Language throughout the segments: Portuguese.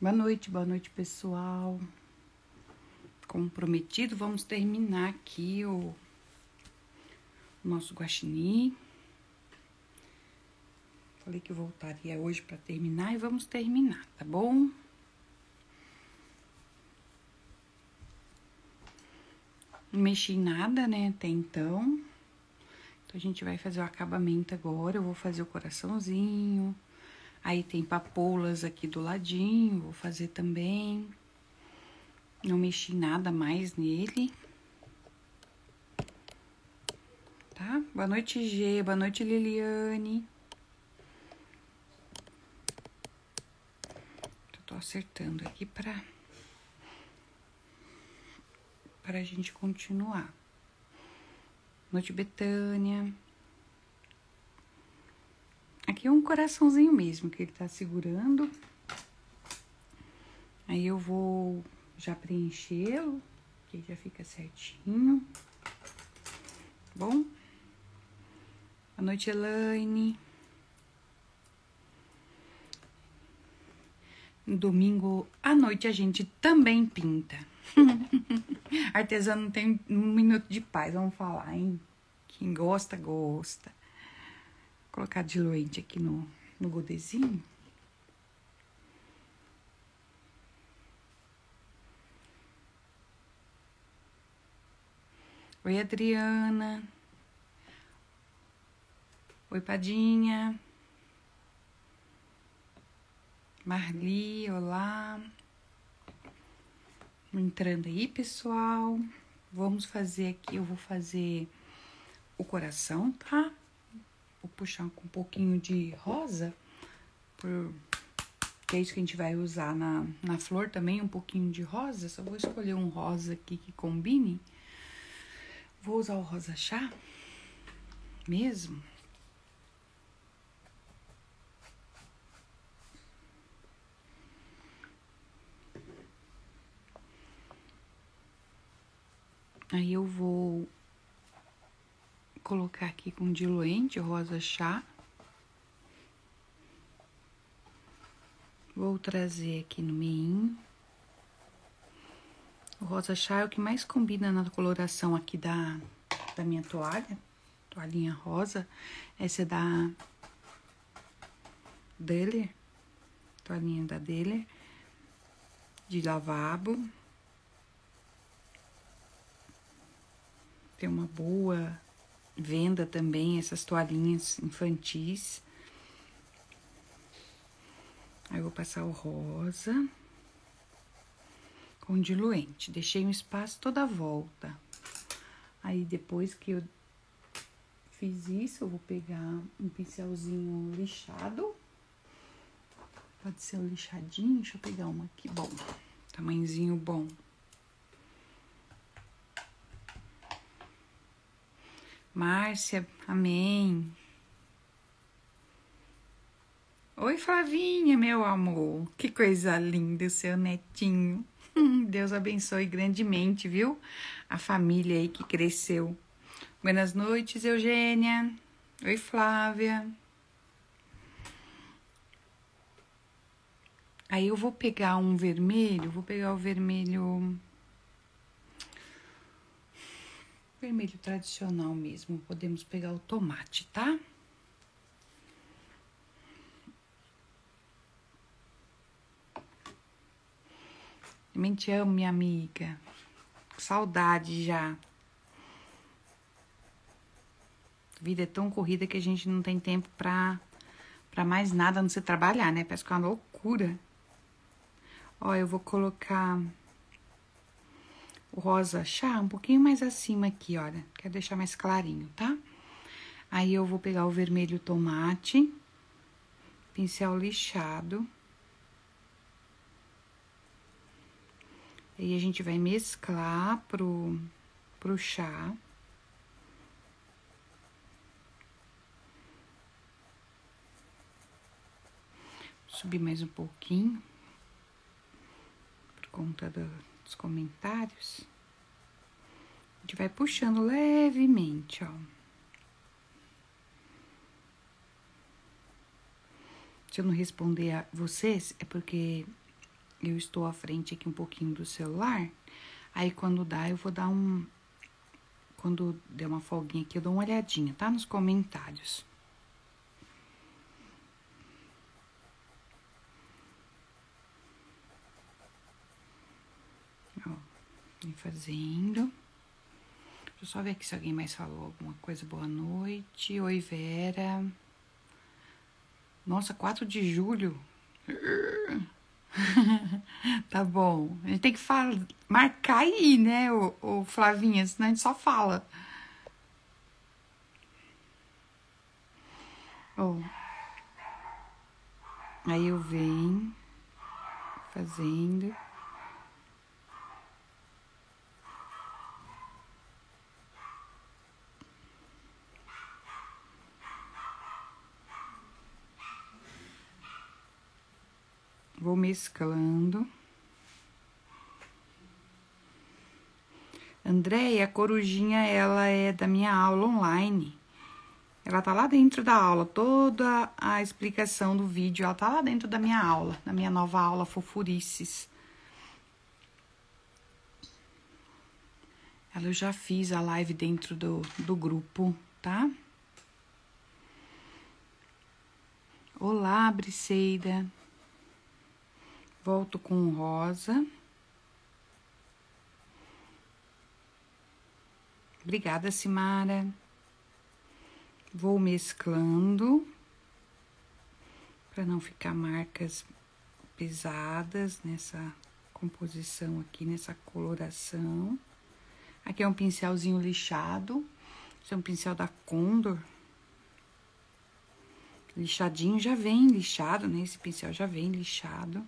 Boa noite, pessoal. Como prometido, vamos terminar aqui o nosso guaxinim. Falei que eu voltaria hoje para terminar e vamos terminar, tá bom? Não mexi em nada, né, até então. Então, a gente vai fazer o acabamento agora. Eu vou fazer o coraçãozinho. Aí tem papoulas aqui do ladinho, vou fazer também. Não mexi nada mais nele. Tá? Boa noite, Gê. Boa noite, Liliane. Eu tô acertando aqui pra gente continuar. Boa noite, Betânia. Aqui é um coraçãozinho mesmo que ele tá segurando. Aí eu vou já preenchê-lo, que já fica certinho. Bom? Boa noite, Elaine. No domingo à noite a gente também pinta. Artesano não tem um minuto de paz, vamos falar, hein? Quem gosta, gosta. Vou colocar diluente aqui no godezinho. Oi, Adriana. Oi, Padinha. Marli, olá. Entrando aí, pessoal. Vamos fazer aqui, eu vou fazer o coração, tá? Vou puxar com um pouquinho de rosa, que é isso que a gente vai usar na flor também, um pouquinho de rosa. Só vou escolher um rosa aqui que combine. Vou usar o rosa chá mesmo. Aí eu vou colocar aqui com diluente rosa chá. Vou trazer aqui no meio. O rosa chá é o que mais combina na coloração aqui da minha toalha. Toalhinha rosa. Essa é da Dahler. Toalhinha da Dahler. De lavabo. Tem uma boa venda também, essas toalhinhas infantis. Aí eu vou passar o rosa com diluente. Deixei um espaço toda a volta. Aí depois que eu fiz isso, eu vou pegar um pincelzinho lixado. Pode ser um lixadinho, deixa eu pegar um aqui bom. Tamanhozinho bom. Márcia, amém. Oi, Flavinha, meu amor. Que coisa linda, o seu netinho. Deus abençoe grandemente, viu? A família aí que cresceu. Buenas noites, Eugênia. Oi, Flávia. Aí eu vou pegar um vermelho, vou pegar o vermelho tradicional mesmo. Podemos pegar o tomate, tá? Também te amo, minha amiga. Saudade já. A vida é tão corrida que a gente não tem tempo pra mais nada, a não ser trabalhar, né? Parece que é uma loucura. Ó, eu vou colocar o rosa chá um pouquinho mais acima aqui, olha. Quero deixar mais clarinho, tá? Aí eu vou pegar o vermelho tomate, pincel lixado. Aí a gente vai mesclar pro chá. Subir mais um pouquinho, por conta dos comentários. A gente vai puxando levemente, ó. Se eu não responder a vocês, é porque eu estou à frente aqui um pouquinho do celular. Aí, quando dá, eu vou dar um... Quando der uma folguinha aqui, eu dou uma olhadinha, tá? Nos comentários. Ó, vem fazendo. Deixa eu só ver aqui se alguém mais falou alguma coisa. Boa noite. Oi, Vera. Nossa, 4 de julho. Tá bom. A gente tem que marcar aí, né, o Flavinha, senão a gente só fala. Ó. Aí eu venho fazendo. Vou mesclando. Andréia, a corujinha, ela é da minha aula online. Ela tá lá dentro da aula, toda a explicação do vídeo, ela tá lá dentro da minha aula, da minha nova aula Fofurices. Ela eu já fiz a live dentro do grupo, tá? Olá, Briceida. Volto com o rosa. Obrigada, Simara. Vou mesclando para não ficar marcas pesadas nessa composição aqui, nessa coloração. Aqui é um pincelzinho lixado. Esse é um pincel da Condor. Lixadinho, já vem lixado, né? Esse pincel já vem lixado.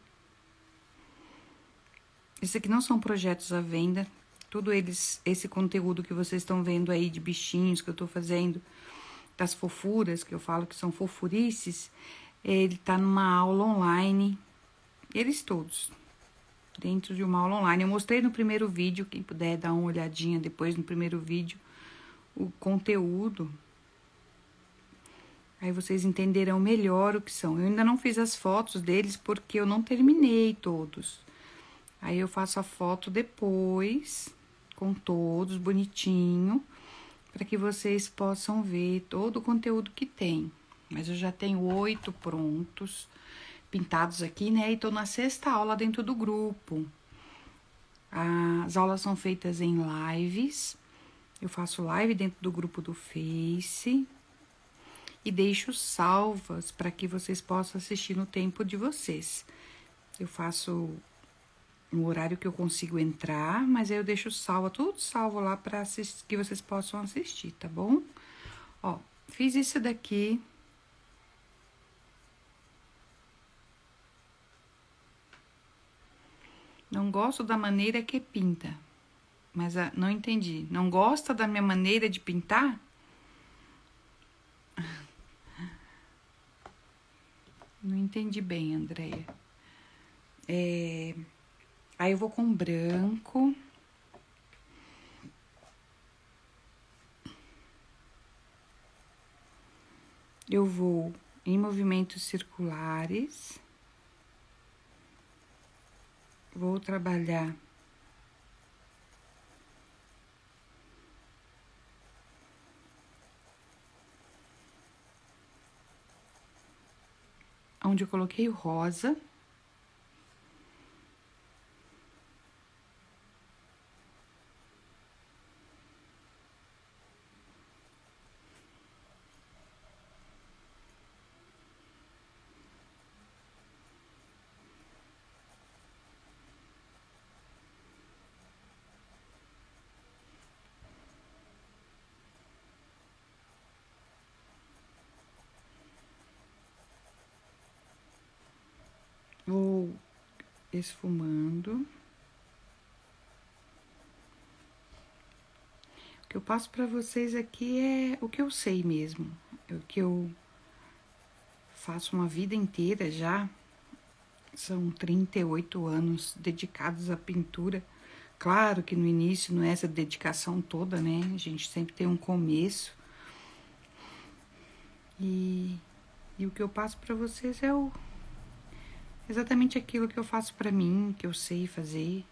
Esses aqui não são projetos à venda. Tudo esse conteúdo que vocês estão vendo aí de bichinhos que eu tô fazendo, das fofuras, que eu falo que são fofurices, ele tá numa aula online. Eles todos, dentro de uma aula online. Eu mostrei no primeiro vídeo, quem puder dar uma olhadinha depois no primeiro vídeo, o conteúdo. Aí vocês entenderão melhor o que são. Eu ainda não fiz as fotos deles porque eu não terminei todos. Aí eu faço a foto depois, com todos, bonitinho, para que vocês possam ver todo o conteúdo que tem. Mas eu já tenho 8 prontos, pintados aqui, né? E tô na 6ª aula dentro do grupo. As aulas são feitas em lives. Eu faço live dentro do grupo do Face. E deixo salvas para que vocês possam assistir no tempo de vocês. Eu faço no horário que eu consigo entrar, mas aí eu deixo tudo salvo lá para que vocês possam assistir, tá bom? Ó, fiz isso daqui. Não gosto da maneira que pinta, mas não entendi. Não gosta da minha maneira de pintar? Não entendi bem, Andréia. Aí eu vou com branco. Eu vou em movimentos circulares. Vou trabalhar onde eu coloquei o rosa. Vou esfumando. O que eu passo para vocês aqui é o que eu sei mesmo. É o que eu faço uma vida inteira já. São 38 anos dedicados à pintura. Claro que no início não é essa dedicação toda, né? A gente sempre tem um começo. E o que eu passo para vocês é Exatamente aquilo que eu faço pra mim, que eu sei fazer.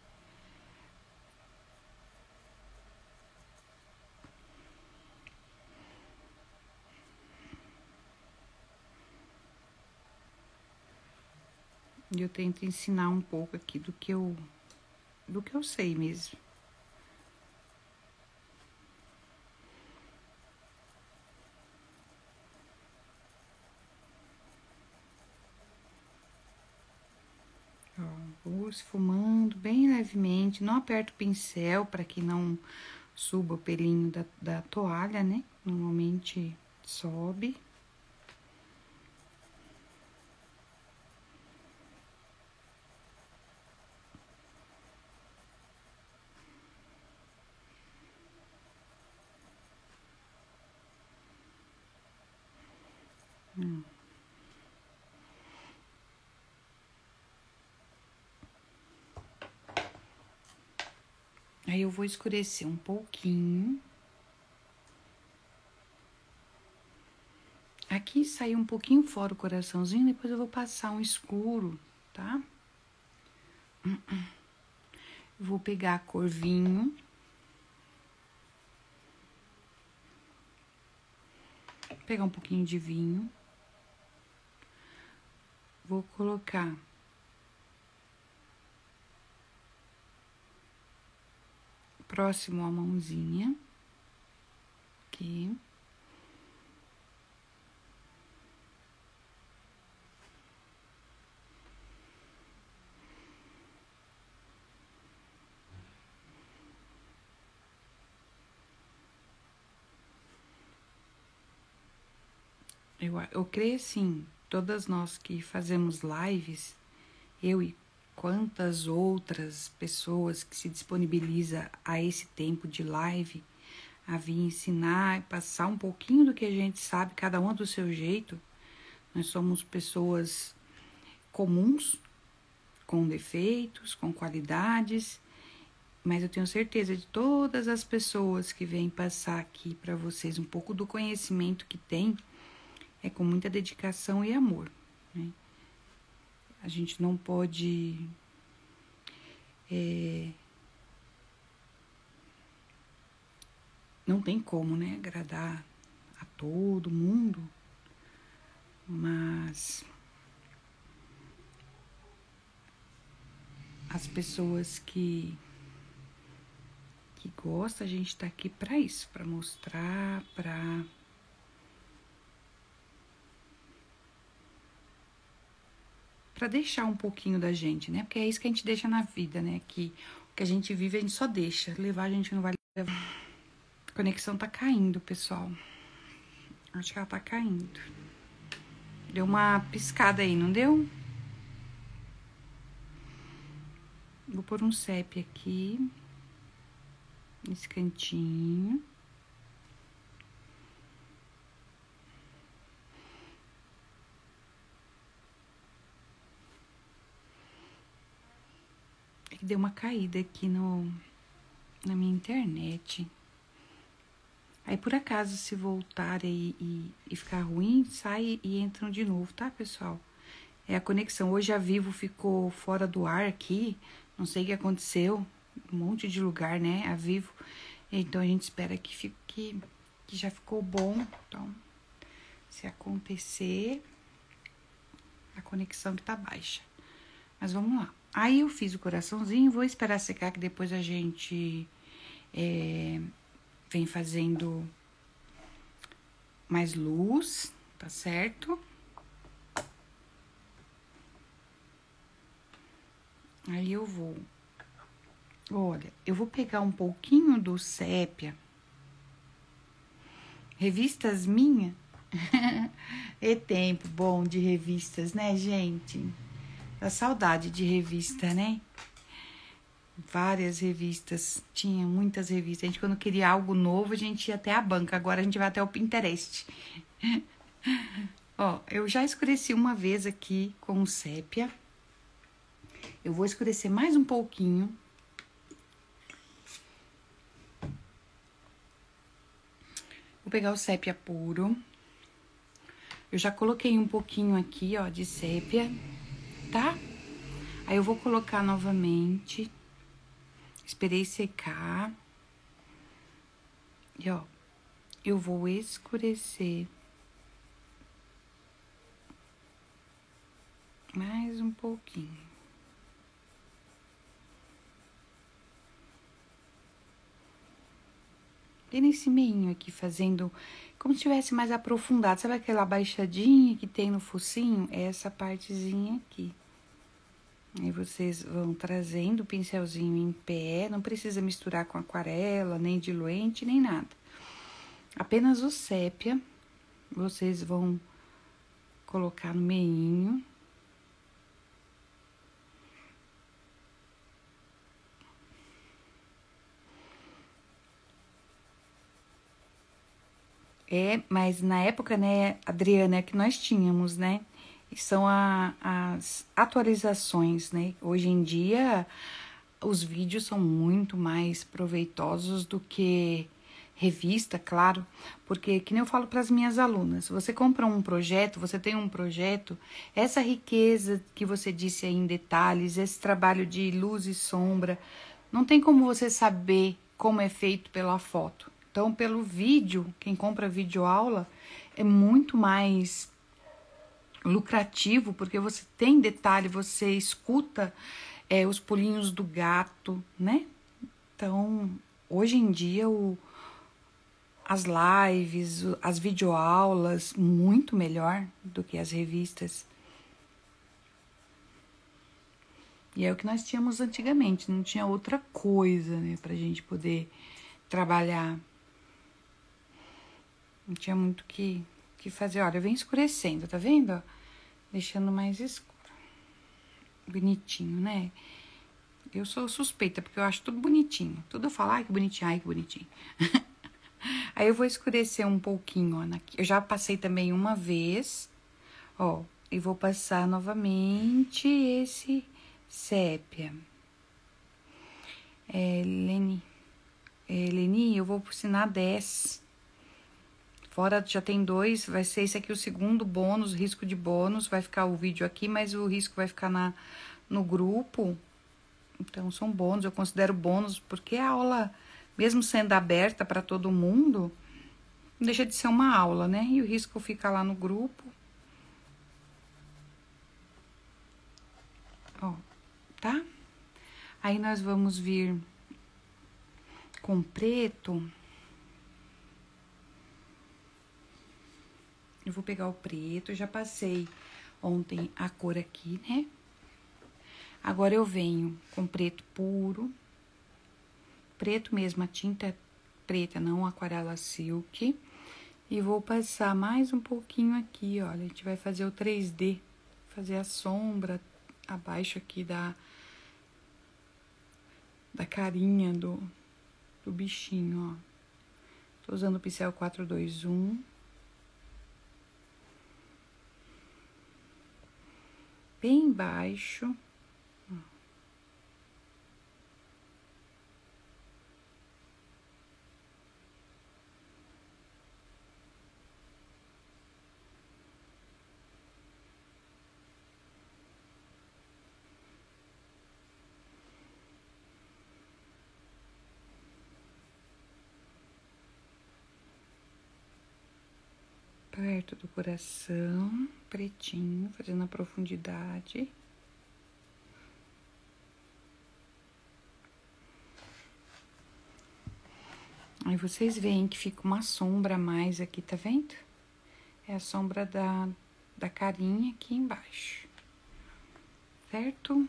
E eu tento ensinar um pouco aqui do que eu sei mesmo. Ó, vou esfumando bem levemente, não aperto o pincel para que não suba o pelinho da toalha, né? Normalmente sobe. Aí eu vou escurecer um pouquinho. Aqui saiu um pouquinho fora o coraçãozinho, depois eu vou passar um escuro, tá? Vou pegar a cor vinho. Pegar um pouquinho de vinho. Vou colocar próximo à mãozinha. Aqui. Eu creio assim, todas nós que fazemos lives, eu e quantas outras pessoas que se disponibiliza a esse tempo de live, a vir ensinar e passar um pouquinho do que a gente sabe, cada uma do seu jeito. Nós somos pessoas comuns, com defeitos, com qualidades, mas eu tenho certeza de todas as pessoas que vêm passar aqui para vocês um pouco do conhecimento que tem, é com muita dedicação e amor, né? A gente não pode não tem como, né, agradar a todo mundo, mas as pessoas que gostam, a gente tá aqui para isso, para mostrar, para deixar um pouquinho da gente, né? Porque é isso que a gente deixa na vida, né? Que o que a gente vive a gente só deixa, levar a gente não vai levar. A conexão tá caindo, pessoal. Acho que ela tá caindo. Deu uma piscada aí, não deu? Vou pôr um CEP aqui. Nesse cantinho. É que deu uma caída aqui na minha internet. Aí, por acaso, se voltar aí e ficar ruim, sai e entram de novo, tá, pessoal? É a conexão. Hoje a Vivo ficou fora do ar aqui. Não sei o que aconteceu. Um monte de lugar, né? A Vivo. Então, a gente espera que fique... que já ficou bom. Então, se acontecer... a conexão que tá baixa. Mas vamos lá. Aí, eu fiz o coraçãozinho. Vou esperar secar, que depois a gente... vem fazendo mais luz, tá certo? Aí eu vou... Olha, eu vou pegar um pouquinho do sépia. Revistas minha? É tempo bom de revistas, né, gente? Dá saudade de revista, né? Várias revistas, tinha muitas revistas. A gente, quando queria algo novo, a gente ia até a banca. Agora a gente vai até o Pinterest. Ó, eu já escureci uma vez aqui com o sépia. Eu vou escurecer mais um pouquinho. Vou pegar o sépia puro. Eu já coloquei um pouquinho aqui, ó, de sépia. tá? Aí eu vou colocar novamente. Esperei secar. E, ó, eu vou escurecer mais um pouquinho. E nesse meinho aqui, fazendo como se tivesse mais aprofundado. Sabe aquela baixadinha que tem no focinho? É essa partezinha aqui. Aí vocês vão trazendo o pincelzinho em pé. Não precisa misturar com aquarela, nem diluente, nem nada. Apenas o sépia. Vocês vão colocar no meinho. Mas na época, né, Adriana, é que nós tínhamos, né? E são as atualizações, né? Hoje em dia, os vídeos são muito mais proveitosos do que revista, claro. Porque, que nem eu falo para as minhas alunas, você compra um projeto, você tem um projeto, essa riqueza que você disse aí em detalhes, esse trabalho de luz e sombra, não tem como você saber como é feito pela foto. Então, pelo vídeo, quem compra videoaula é muito mais lucrativo, porque você tem detalhe, você escuta os pulinhos do gato, né? Então, hoje em dia, as lives, as videoaulas, muito melhor do que as revistas. E é o que nós tínhamos antigamente, não tinha outra coisa, né, pra gente poder trabalhar. Não tinha muito que fazer. Olha, vem escurecendo, tá vendo? Ó? Deixando mais escuro. Bonitinho, né? Eu sou suspeita, porque eu acho tudo bonitinho. Tudo eu falo, ai, que bonitinho, ai, que bonitinho. Aí eu vou escurecer um pouquinho, ó. Eu já passei também uma vez, ó. E vou passar novamente esse sépia. Leni, eu vou ensinar 10. Fora já tem 2, vai ser esse aqui o segundo bônus, risco de bônus. Vai ficar o vídeo aqui, mas o risco vai ficar no grupo. Então, são bônus, eu considero bônus, porque a aula, mesmo sendo aberta para todo mundo, não deixa de ser uma aula, né? E o risco fica lá no grupo. Ó, tá? Aí, nós vamos vir com preto. Eu vou pegar o preto, eu já passei ontem a cor aqui, né? Agora, eu venho com preto puro. Preto mesmo, a tinta preta, não aquarela silk. E vou passar mais um pouquinho aqui, olha. A gente vai fazer o 3D, fazer a sombra abaixo aqui da carinha do bichinho, ó. Tô usando o pincel 421. Bem baixo. Perto do coração, pretinho, fazendo a profundidade. Aí vocês veem que fica uma sombra a mais aqui, tá vendo? É a sombra da carinha aqui embaixo, certo?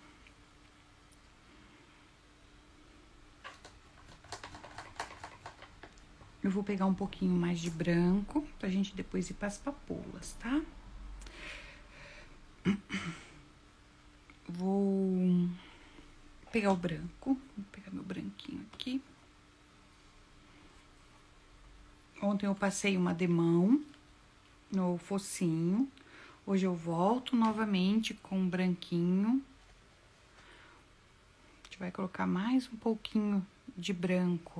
Eu vou pegar um pouquinho mais de branco, pra gente depois ir pras papoulas, tá? Vou pegar o branco, vou pegar meu branquinho aqui. Ontem eu passei uma demão no focinho. Hoje eu volto novamente com um branquinho. A gente vai colocar mais um pouquinho de branco.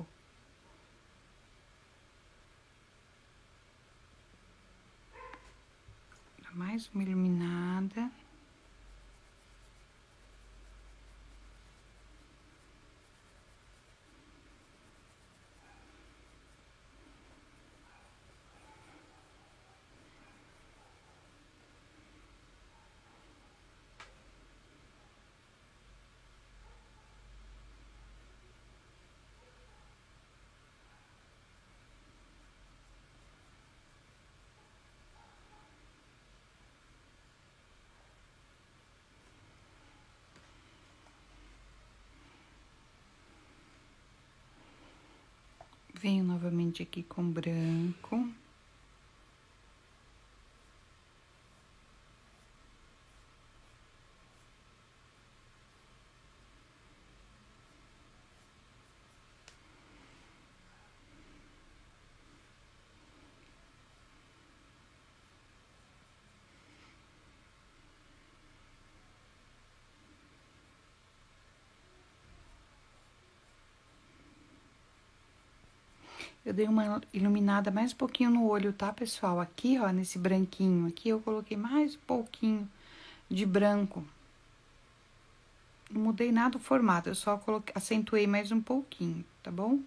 Mais uma iluminada. Venho novamente aqui com branco. Eu dei uma iluminada mais um pouquinho no olho, tá, pessoal? Aqui, ó, nesse branquinho aqui, eu coloquei mais um pouquinho de branco. Não mudei nada o formato, eu só coloquei, acentuei mais um pouquinho, tá bom?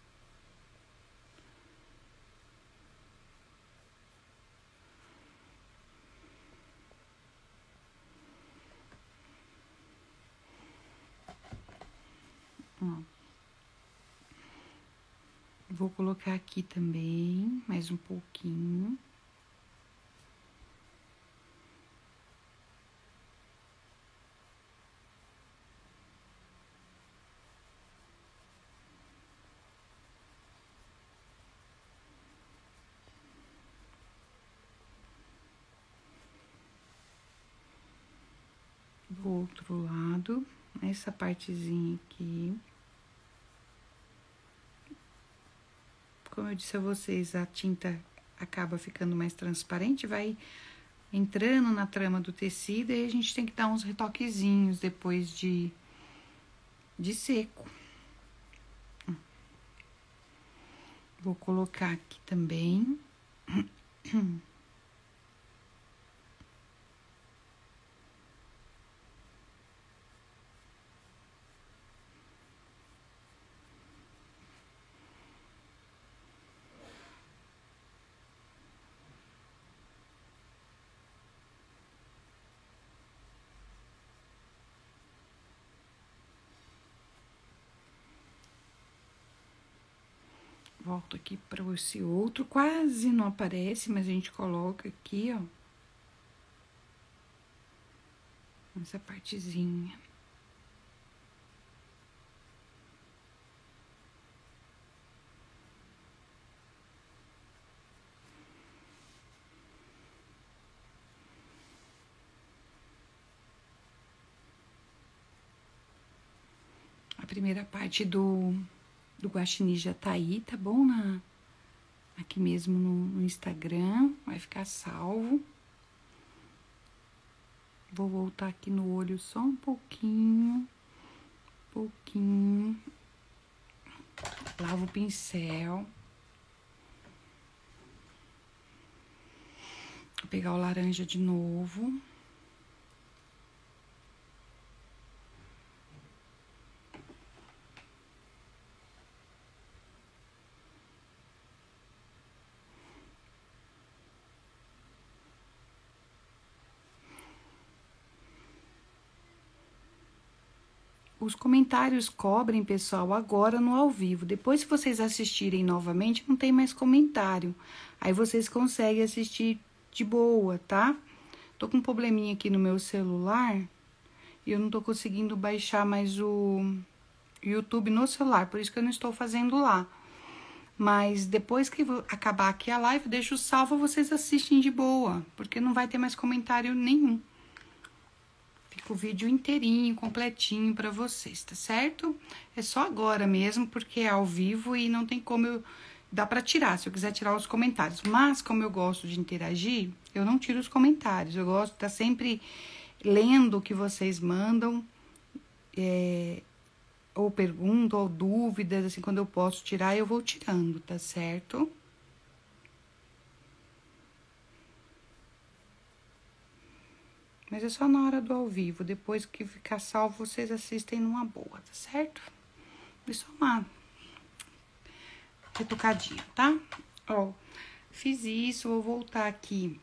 Ó. Vou colocar aqui também, mais um pouquinho. Do outro lado, essa partezinha aqui. Como eu disse a vocês, a tinta acaba ficando mais transparente, vai entrando na trama do tecido e a gente tem que dar uns retoquezinhos depois de seco. Vou colocar aqui também. Volto aqui para esse outro, quase não aparece, mas a gente coloca aqui, ó. Essa partezinha. A primeira parte do guaxinim já tá aí, tá bom? Aqui mesmo no Instagram, vai ficar salvo. Vou voltar aqui no olho só um pouquinho. Lavo o pincel. Vou pegar o laranja de novo. Os comentários cobrem, pessoal, agora no ao vivo. Depois, se vocês assistirem novamente, não tem mais comentário. Aí vocês conseguem assistir de boa, tá? Tô com um probleminha aqui no meu celular e eu não tô conseguindo baixar mais o YouTube no celular, por isso que eu não estou fazendo lá. Mas depois que acabar aqui a live, deixo salvo, vocês assistem de boa, porque não vai ter mais comentário nenhum. O vídeo inteirinho, completinho pra vocês, tá certo? É só agora mesmo, porque é ao vivo e não tem como dá pra tirar, se eu quiser tirar os comentários. Mas, como eu gosto de interagir, eu não tiro os comentários. Eu gosto de estar sempre lendo o que vocês mandam, ou perguntam, ou dúvidas, assim, quando eu posso tirar, eu vou tirando, tá certo? Mas é só na hora do ao vivo. Depois que ficar salvo, vocês assistem numa boa, tá certo? É só uma retocadinha, tá? Ó, fiz isso, vou voltar aqui.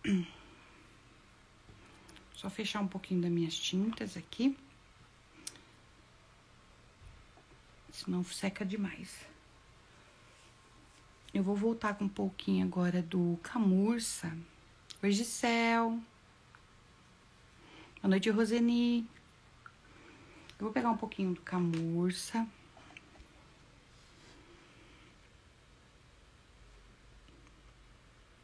Só fechar um pouquinho das minhas tintas aqui. Senão seca demais. Eu vou voltar com um pouquinho agora do Camurça. Oi, Gisele. Boa noite, Roseni. Eu vou pegar um pouquinho do Camurça.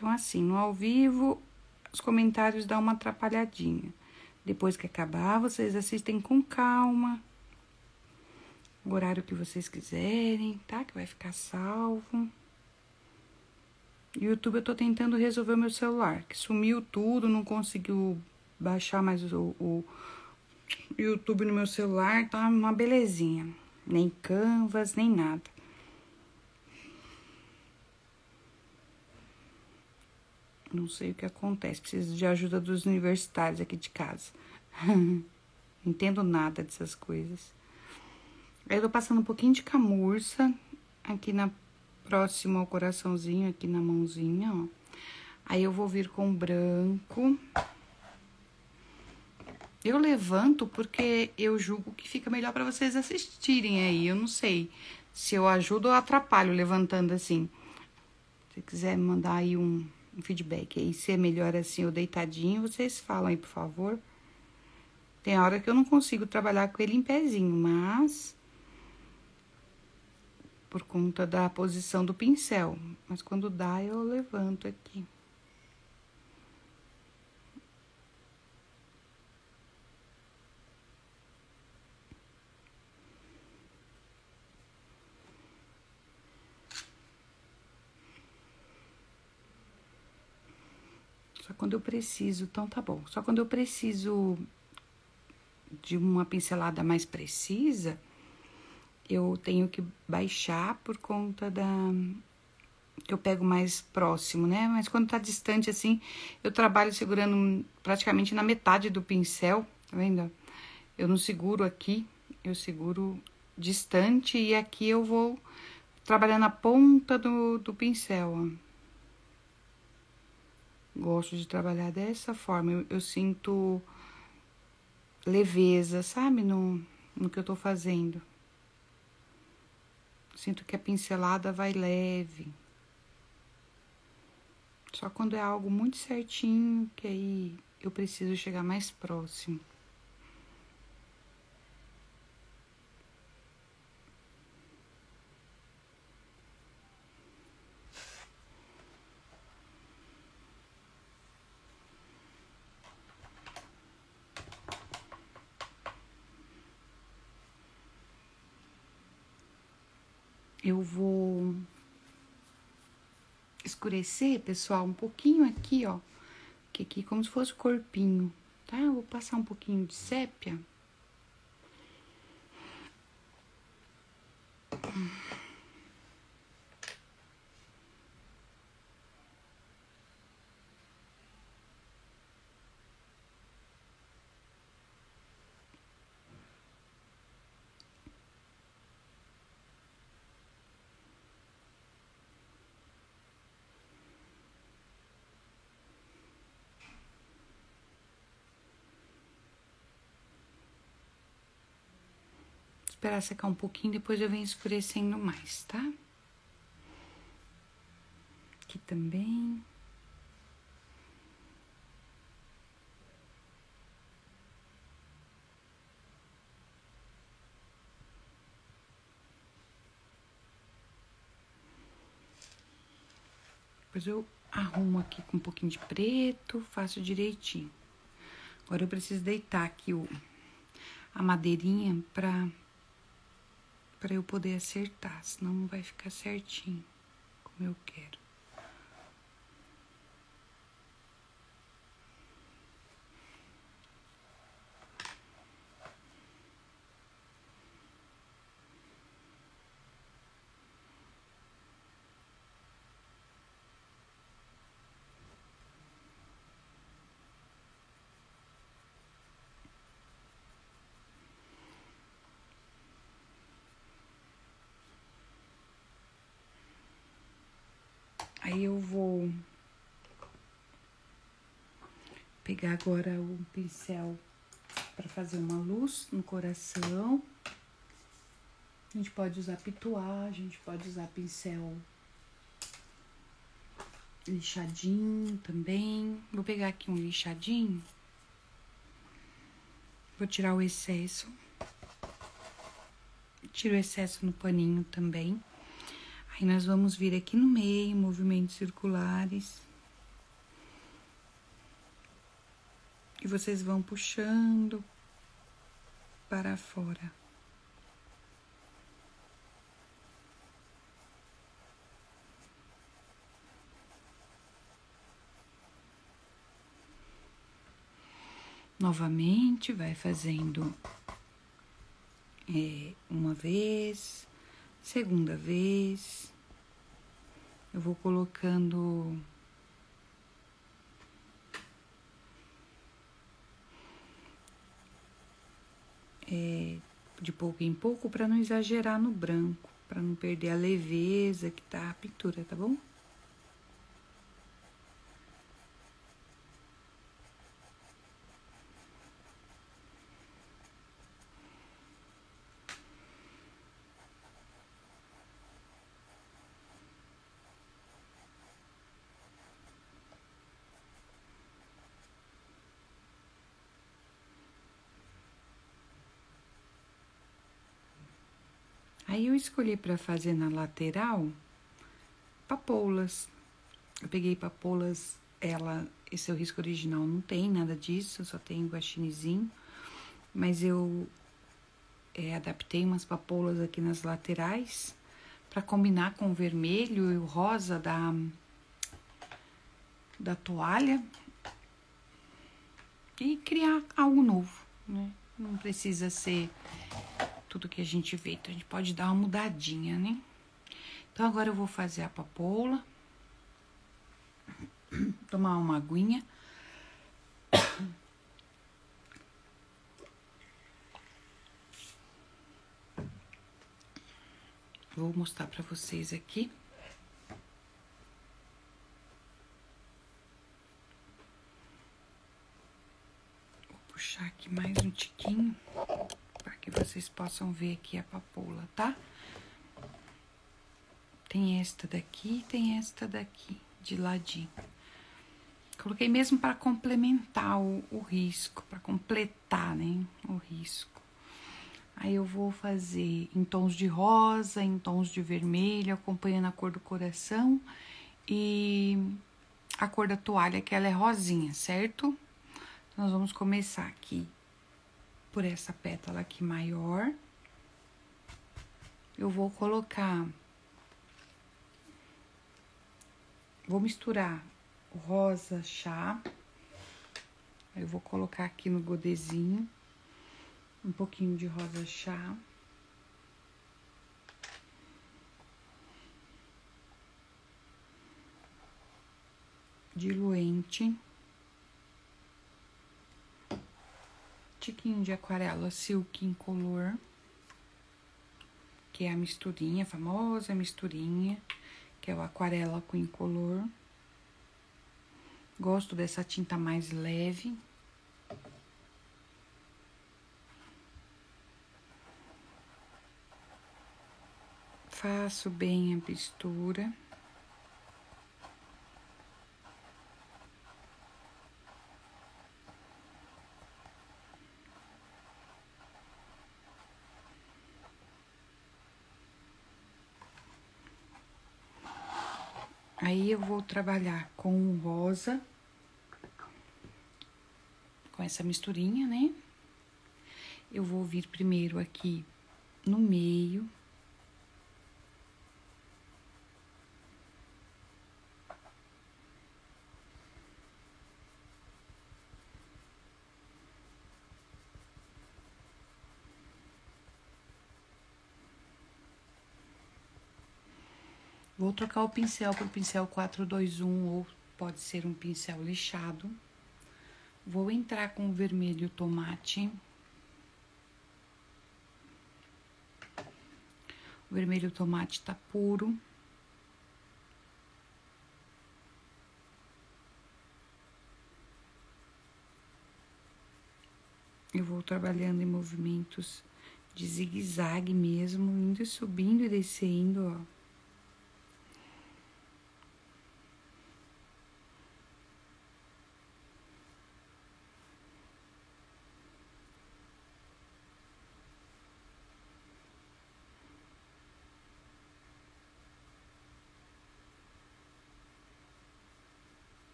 Então, assim, no ao vivo, os comentários dão uma atrapalhadinha. Depois que acabar, vocês assistem com calma, o horário que vocês quiserem, tá? Que vai ficar salvo. YouTube eu tô tentando resolver o meu celular, que sumiu tudo, não conseguiu baixar mais o YouTube no meu celular, tá uma belezinha. Nem Canvas, nem nada. Não sei o que acontece, preciso de ajuda dos universitários aqui de casa. Não entendo nada dessas coisas. Aí eu tô passando um pouquinho de camurça aqui na próxima ao coraçãozinho, aqui na mãozinha, ó. Aí eu vou vir com branco. Eu levanto porque eu julgo que fica melhor pra vocês assistirem aí. Eu não sei se eu ajudo ou atrapalho levantando assim. Se quiser me mandar aí um feedback aí, se é melhor assim ou deitadinho, vocês falam aí, por favor. Tem hora que eu não consigo trabalhar com ele em pezinho, mas por conta da posição do pincel. Mas quando dá, eu levanto aqui. Só quando eu preciso, então tá bom. Só quando eu preciso de uma pincelada mais precisa, eu tenho que baixar por conta da... que eu pego mais próximo, né? Mas quando tá distante assim, eu trabalho segurando praticamente na metade do pincel, tá vendo? Eu não seguro aqui, eu seguro distante e aqui eu vou trabalhando a ponta do pincel, ó. Gosto de trabalhar dessa forma, eu sinto leveza, sabe? No que eu tô fazendo. Sinto que a pincelada vai leve. Só quando é algo muito certinho, que aí eu preciso chegar mais próximo. Eu vou escurecer, pessoal, um pouquinho aqui, ó. Que aqui como se fosse o corpinho, tá? Eu vou passar um pouquinho de sépia. Esperar secar um pouquinho, depois eu venho escurecendo mais, tá? Aqui também. Depois eu arrumo aqui com um pouquinho de preto, faço direitinho. Agora eu preciso deitar aqui a madeirinha pra eu poder acertar, senão não vai ficar certinho como eu quero. Aí eu vou pegar agora o pincel para fazer uma luz no coração. A gente pode usar pituá, a gente pode usar pincel lixadinho também. Vou pegar aqui um lixadinho. Vou tirar o excesso. Tiro o excesso no paninho também. Aí nós vamos vir aqui no meio, movimentos circulares. E vocês vão puxando para fora. Novamente, vai fazendo uma vez, segunda vez. Eu vou colocando de pouco em pouco para não exagerar no branco, para não perder a leveza que tá a pintura, tá bom? Aí eu escolhi para fazer na lateral papoulas. Eu peguei papoulas, esse é o risco original, não tem nada disso, só tem guaxinezinho. Mas eu adaptei umas papoulas aqui nas laterais para combinar com o vermelho e o rosa da toalha e criar algo novo, né? Não precisa ser tudo que a gente vê, então a gente pode dar uma mudadinha, né? Então agora eu vou fazer a papoula, tomar uma aguinha. Vou mostrar pra vocês aqui. Vou puxar aqui mais um tiquinho, para que vocês possam ver aqui a papoula, tá? Tem esta daqui, tem esta daqui, de ladinho. Coloquei mesmo para complementar o risco, para completar, né, o risco. Aí eu vou fazer em tons de rosa, em tons de vermelho, acompanhando a cor do coração e a cor da toalha, que ela é rosinha, certo? Nós vamos começar aqui por essa pétala aqui maior. Eu vou colocar... Vou misturar o rosa chá. Eu vou colocar aqui no godezinho um pouquinho de rosa chá. Diluente. Tiquinho de aquarela silk incolor, que é a misturinha, a famosa misturinha, que é o aquarela com incolor. Gosto dessa tinta mais leve. Faço bem a mistura. Aí eu vou trabalhar com o rosa, com essa misturinha, né? Eu vou vir primeiro aqui no meio. Vou trocar o pincel pro pincel 421, ou pode ser um pincel lixado. Vou entrar com o vermelho tomate. O vermelho tomate tá puro. Eu vou trabalhando em movimentos de zigue-zague mesmo, indo subindo e descendo, ó.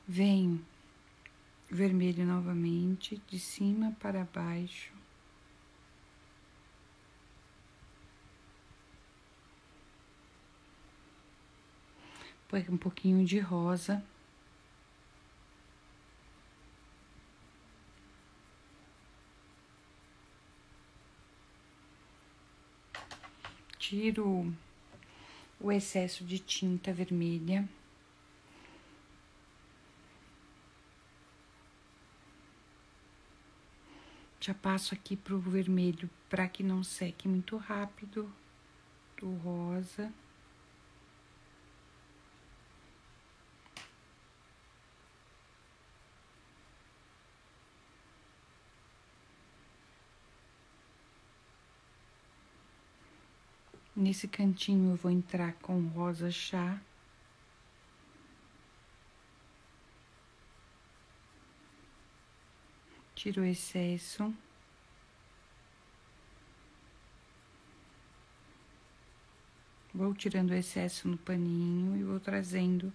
Venho vermelho novamente, de cima para baixo. Põe um pouquinho de rosa. Tiro o excesso de tinta vermelha. Já passo aqui pro vermelho para que não seque muito rápido, do rosa. Nesse cantinho eu vou entrar com rosa chá. Tiro o excesso. Vou tirando o excesso no paninho e vou trazendo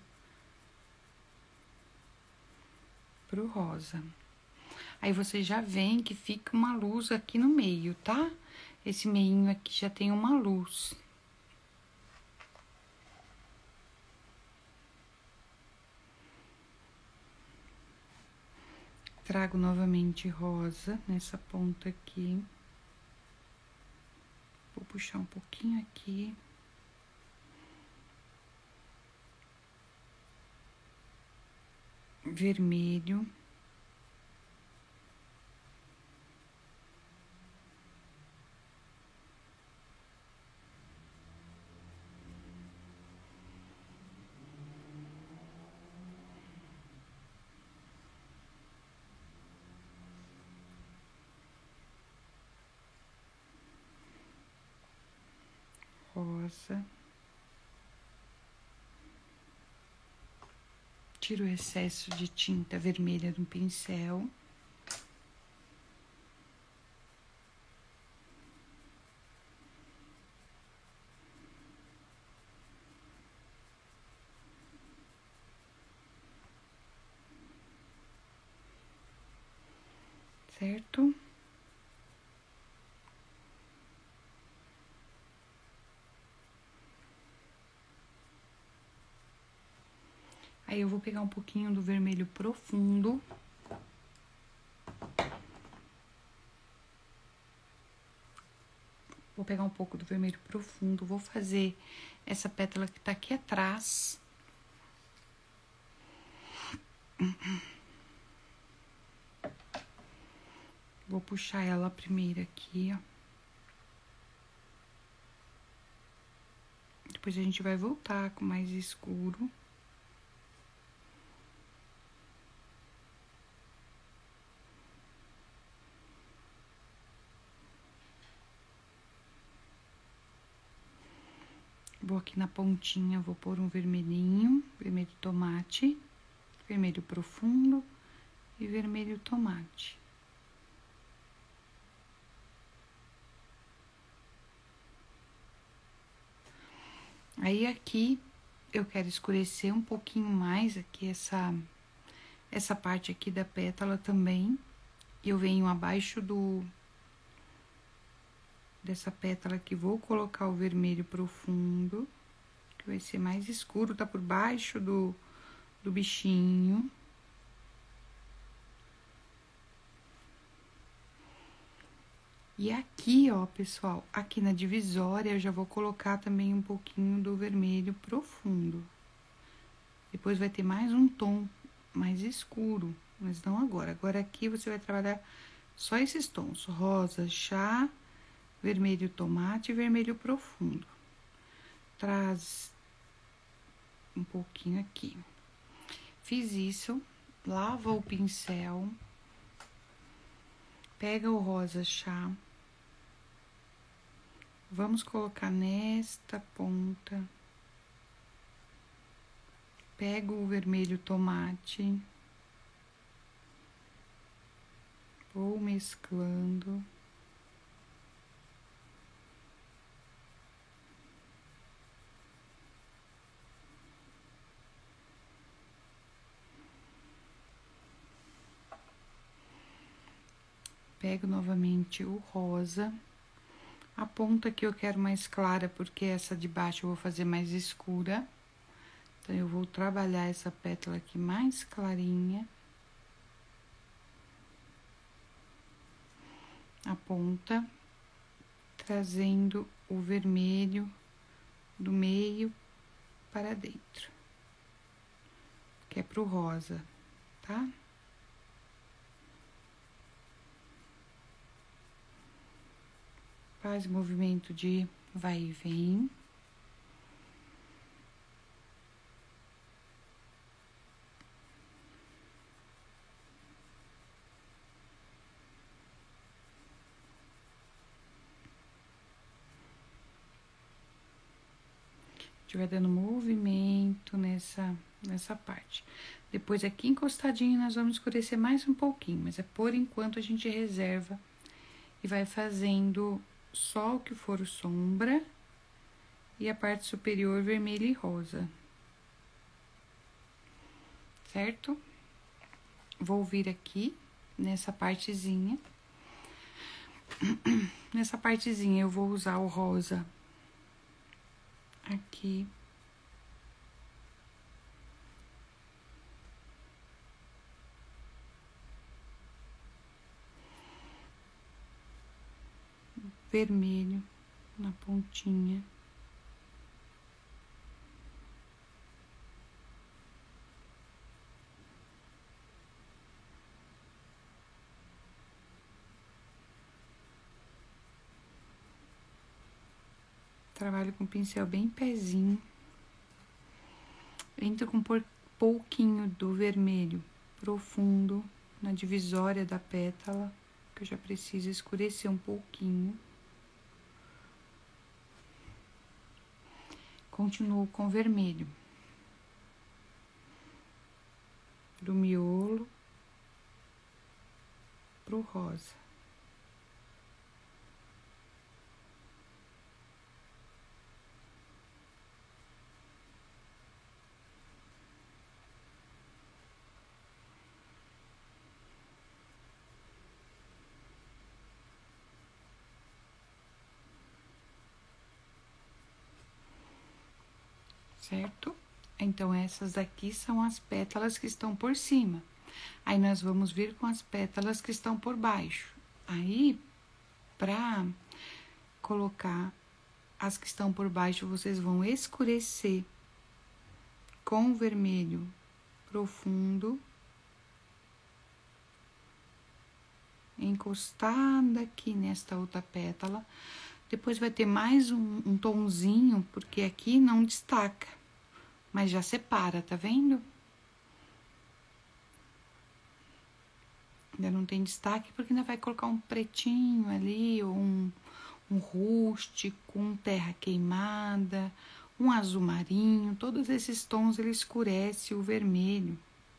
pro rosa. Aí você já vê que fica uma luz aqui no meio, tá? Esse meinho aqui já tem uma luz. Trago novamente rosa nessa ponta aqui. Vou puxar um pouquinho aqui. Vermelho. Rosa. Tiro o excesso de tinta vermelha do pincel. Certo? Aí eu vou pegar um pouquinho do vermelho profundo. Vou pegar um pouco do vermelho profundo, vou fazer essa pétala que tá aqui atrás. Vou puxar ela primeiro aqui, ó. Depois a gente vai voltar com mais escuro. Vou aqui na pontinha, vou pôr um vermelhinho, vermelho tomate, vermelho profundo e vermelho tomate. Aí aqui eu quero escurecer um pouquinho mais aqui essa parte aqui da pétala também. Eu venho abaixo dessa pétala aqui, vou colocar o vermelho profundo, que vai ser mais escuro, tá por baixo do bichinho. E aqui, ó, pessoal, aqui na divisória eu já vou colocar também um pouquinho do vermelho profundo. Depois vai ter mais um tom mais escuro, mas não agora. Agora aqui você vai trabalhar só esses tons, rosa, chá, vermelho tomate e vermelho profundo. Traz um pouquinho aqui. Fiz isso, lava o pincel, pega o rosa chá, vamos colocar nesta ponta, pego o vermelho tomate, vou mesclando. Pego novamente o rosa. A ponta aqui eu quero mais clara, porque essa de baixo eu vou fazer mais escura. Então, eu vou trabalhar essa pétala aqui mais clarinha. A ponta, trazendo o vermelho do meio para dentro, que é pro rosa, tá? Faz movimento de vai e vem. Vai dando movimento nessa parte. Depois, aqui encostadinho, nós vamos escurecer mais um pouquinho, mas por enquanto a gente reserva e vai fazendo só o que for sombra e a parte superior vermelha e rosa. Certo? Vou vir aqui nessa partezinha. Nessa partezinha eu vou usar o rosa aqui. Vermelho na pontinha. Trabalho com pincel bem pezinho. Entro com pouquinho do vermelho profundo na divisória da pétala, que eu já preciso escurecer um pouquinho. Continuo com vermelho do miolo pro rosa. Certo? Então, essas daqui são as pétalas que estão por cima. Aí, nós vamos vir com as pétalas que estão por baixo. Aí, pra colocar as que estão por baixo, vocês vão escurecer com o vermelho profundo, encostada aqui nesta outra pétala. Depois vai ter mais um tonzinho, porque aqui não destaca, mas já separa, tá vendo? Ainda não tem destaque, porque ainda vai colocar um pretinho ali, ou um rústico, um terra queimada, um azul marinho. Todos esses tons, ele escurece o vermelho.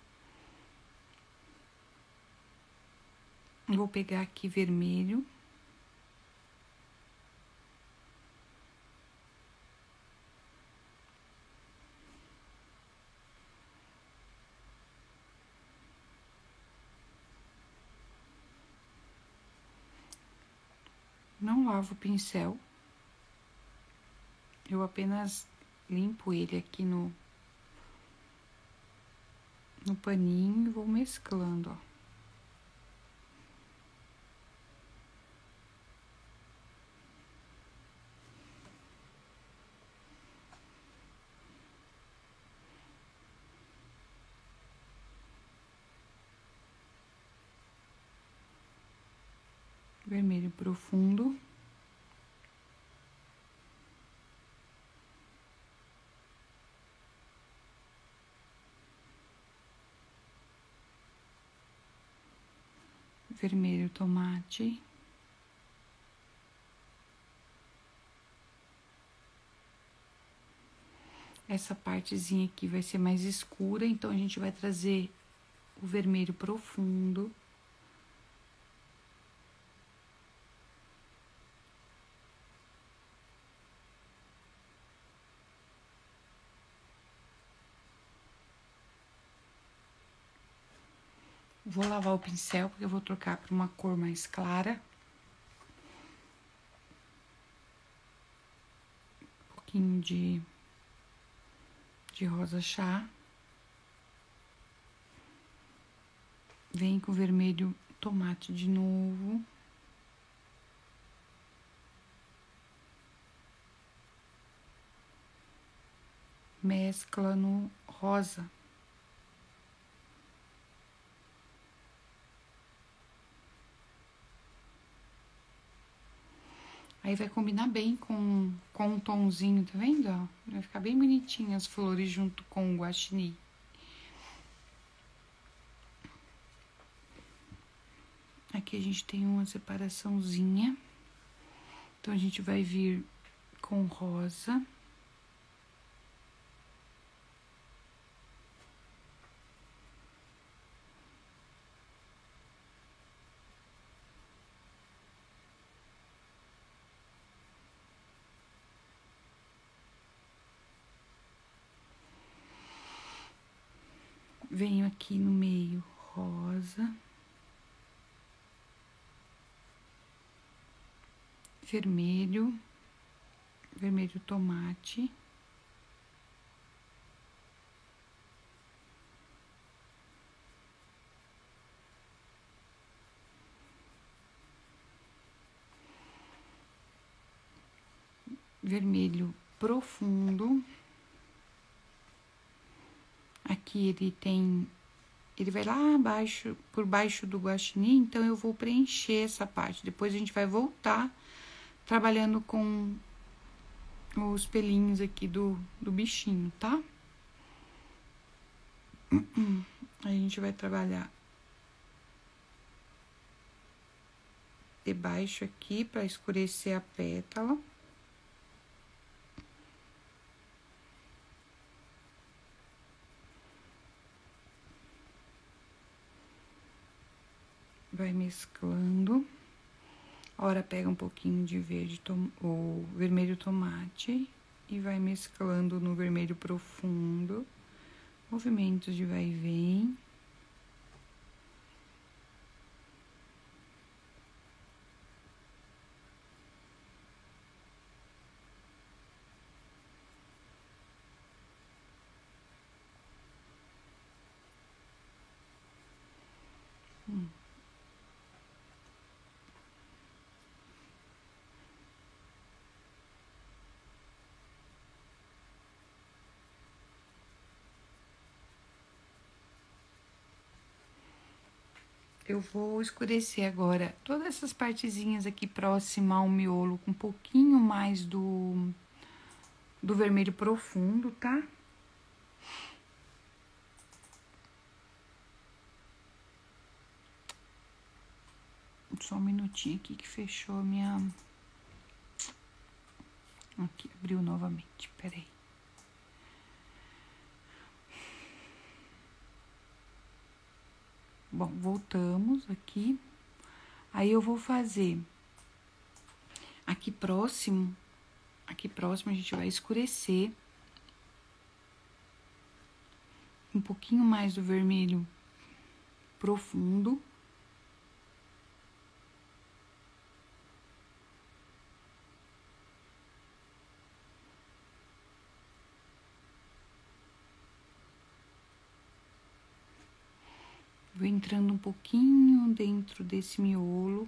Vou pegar aqui vermelho. Não lavo o pincel. Eu apenas limpo ele aqui no paninho e vou mesclando, ó. Vermelho profundo. Vermelho tomate. Essa partezinha aqui vai ser mais escura, então a gente vai trazer o vermelho profundo. Vou lavar o pincel, porque eu vou trocar para uma cor mais clara. Um pouquinho de rosa chá. Vem com vermelho tomate de novo. Mescla no rosa. Aí vai combinar bem com um tomzinho, tá vendo? Ó? Vai ficar bem bonitinho as flores junto com o guaxinim. Aqui a gente tem uma separaçãozinha. Então, a gente vai vir com rosa. Venho aqui no meio rosa, vermelho, vermelho tomate, vermelho profundo. Aqui ele vai lá abaixo, por baixo do guaxinim, então eu vou preencher essa parte. Depois a gente vai voltar trabalhando com os pelinhos aqui do bichinho, tá? A gente vai trabalhar debaixo aqui para escurecer a pétala. Vai mesclando. Ora, pega um pouquinho de o vermelho tomate e vai mesclando no vermelho profundo. Movimentos de vai e vem. Eu vou escurecer agora todas essas partezinhas aqui próxima ao miolo com um pouquinho mais do vermelho profundo, tá? Só um minutinho aqui que fechou a minha... Aqui, abriu novamente, peraí. Bom, voltamos aqui. Aí, eu vou fazer aqui próximo a gente vai escurecer um pouquinho mais do vermelho profundo. Vou entrando um pouquinho dentro desse miolo.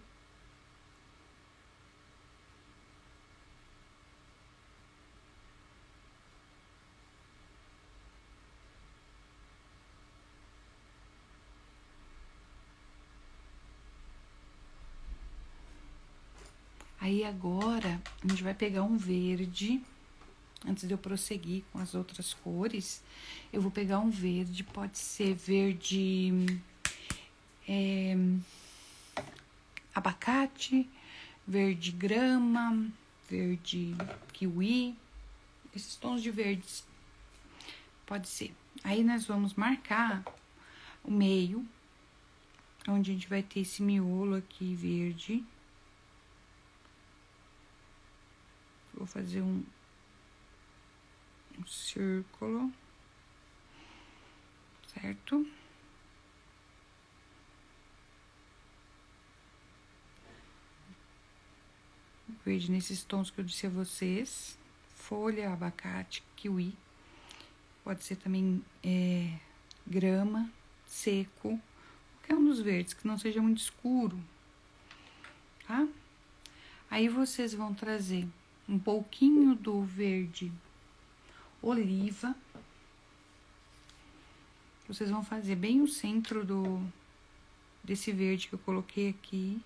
Aí, agora, a gente vai pegar um verde. Antes de eu prosseguir com as outras cores, eu vou pegar um verde, pode ser verde abacate, verde grama, verde kiwi, esses tons de verdes, pode ser. Aí, nós vamos marcar o meio, onde a gente vai ter esse miolo aqui verde. Vou fazer um círculo, certo? verde nesses tons que eu disse a vocês. Folha, abacate, kiwi. Pode ser também grama, seco. Qualquer um dos verdes, que não seja muito escuro, tá? Aí, vocês vão trazer um pouquinho do verde oliva. Vocês vão fazer bem o centro desse verde que eu coloquei aqui.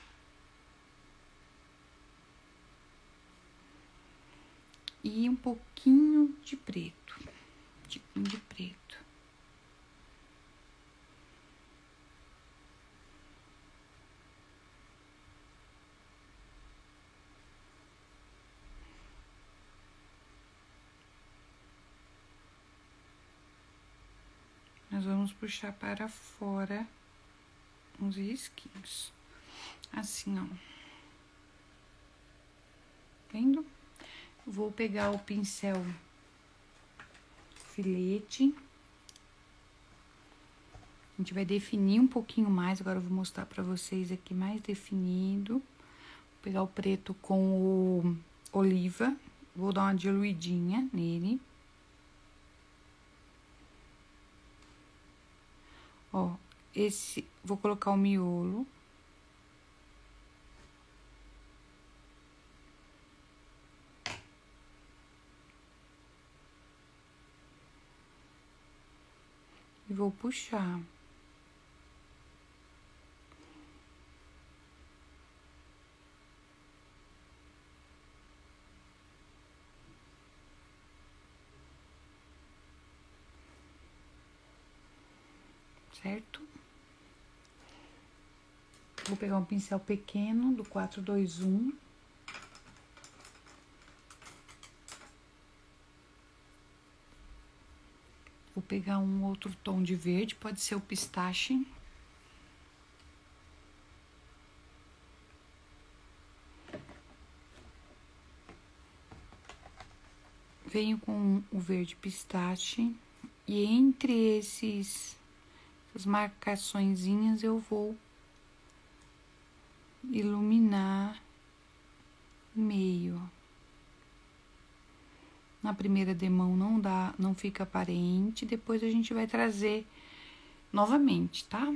E um pouquinho de preto, tiquinho de preto. Nós vamos puxar para fora uns risquinhos, assim, ó. Vendo? Vou pegar o pincel filete. A gente vai definir um pouquinho mais, agora eu vou mostrar pra vocês aqui mais definido. Vou pegar o preto com o oliva, vou dar uma diluidinha nele. Ó, vou colocar o miolo. E vou puxar. Certo? Vou pegar um pincel pequeno do 421. Vou pegar um outro tom de verde, pode ser o pistache. Venho com o verde pistache e entre essas marcaçõezinhas eu vou iluminar o meio. Na primeira demão não fica aparente, depois a gente vai trazer novamente, tá?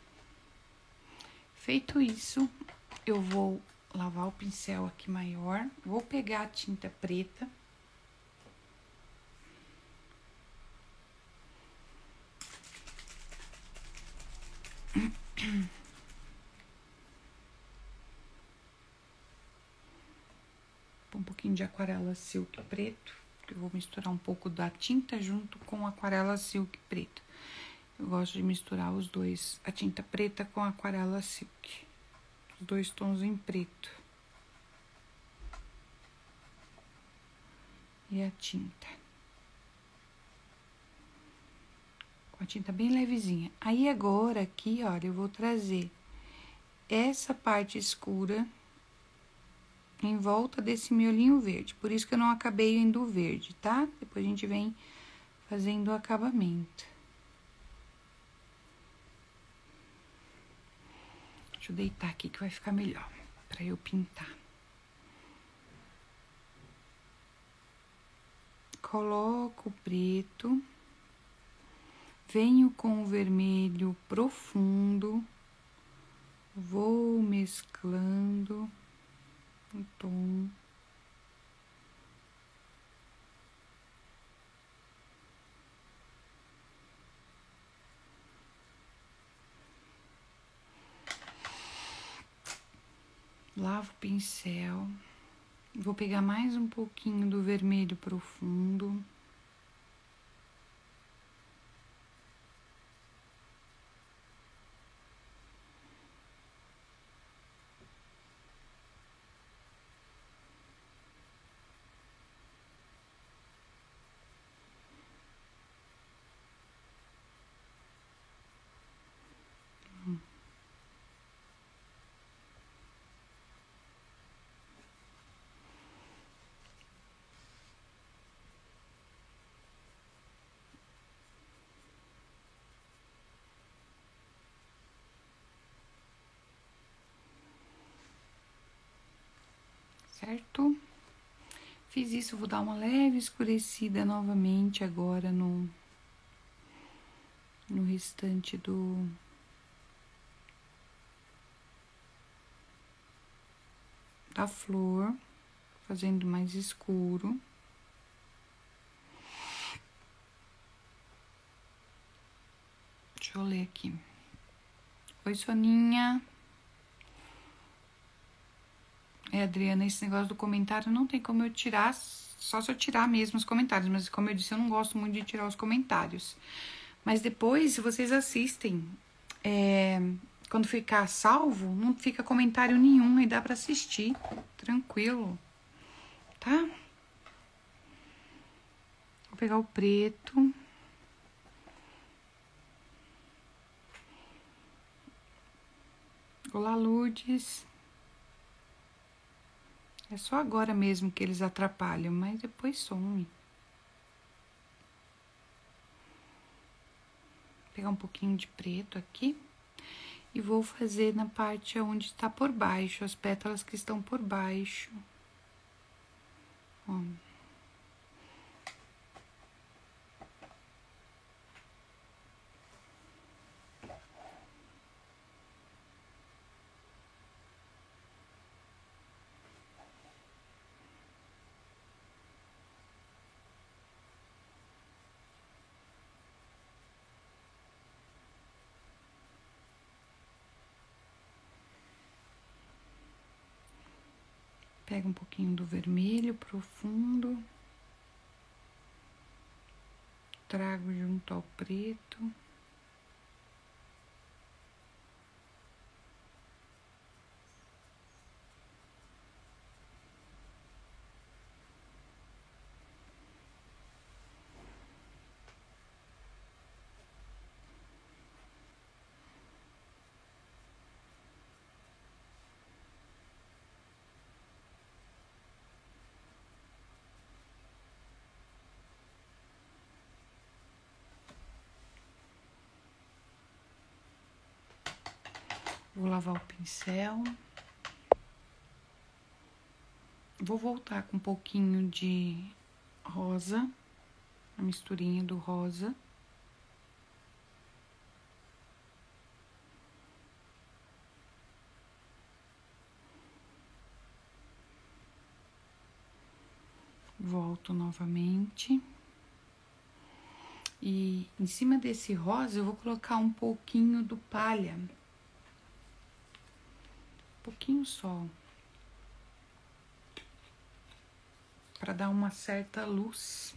Feito isso, eu vou lavar o pincel aqui maior, vou pegar a tinta preta. Um pouquinho de aquarela silk preto, que eu vou misturar um pouco da tinta junto com a aquarela silk preto. Eu gosto de misturar os dois, a tinta preta com a aquarela silk, os dois tons em preto. E a tinta. Com a tinta bem levezinha. Aí agora aqui, olha, eu vou trazer essa parte escura em volta desse miolinho verde. Por isso que eu não acabei indo o verde, tá? Depois a gente vem fazendo o acabamento. Deixa eu deitar aqui que vai ficar melhor pra eu pintar. Coloco o preto. Venho com o vermelho profundo. Vou mesclando o tom. Lavo o pincel. Vou pegar mais um pouquinho do vermelho profundo. certo? Fiz isso, vou dar uma leve escurecida novamente agora no restante da flor, fazendo mais escuro. Deixa eu ler aqui. Oi, Soninha. Adriana, esse negócio do comentário não tem como eu tirar, só se eu tirar mesmo os comentários, mas como eu disse, eu não gosto muito de tirar os comentários. Mas depois, se vocês assistem, quando ficar salvo, não fica comentário nenhum, aí dá pra assistir, tranquilo, tá? Vou pegar o preto. Olá, Lourdes. É só agora mesmo que eles atrapalham, mas depois some. Vou pegar um pouquinho de preto aqui e vou fazer na parte onde está por baixo, as pétalas que estão por baixo. Ó. Pega um pouquinho do vermelho profundo, trago junto ao preto. Vou lavar o pincel. Vou voltar com um pouquinho de rosa, a misturinha do rosa. Volto novamente. E em cima desse rosa eu vou colocar um pouquinho do palha. Um pouquinho só. Para dar uma certa luz.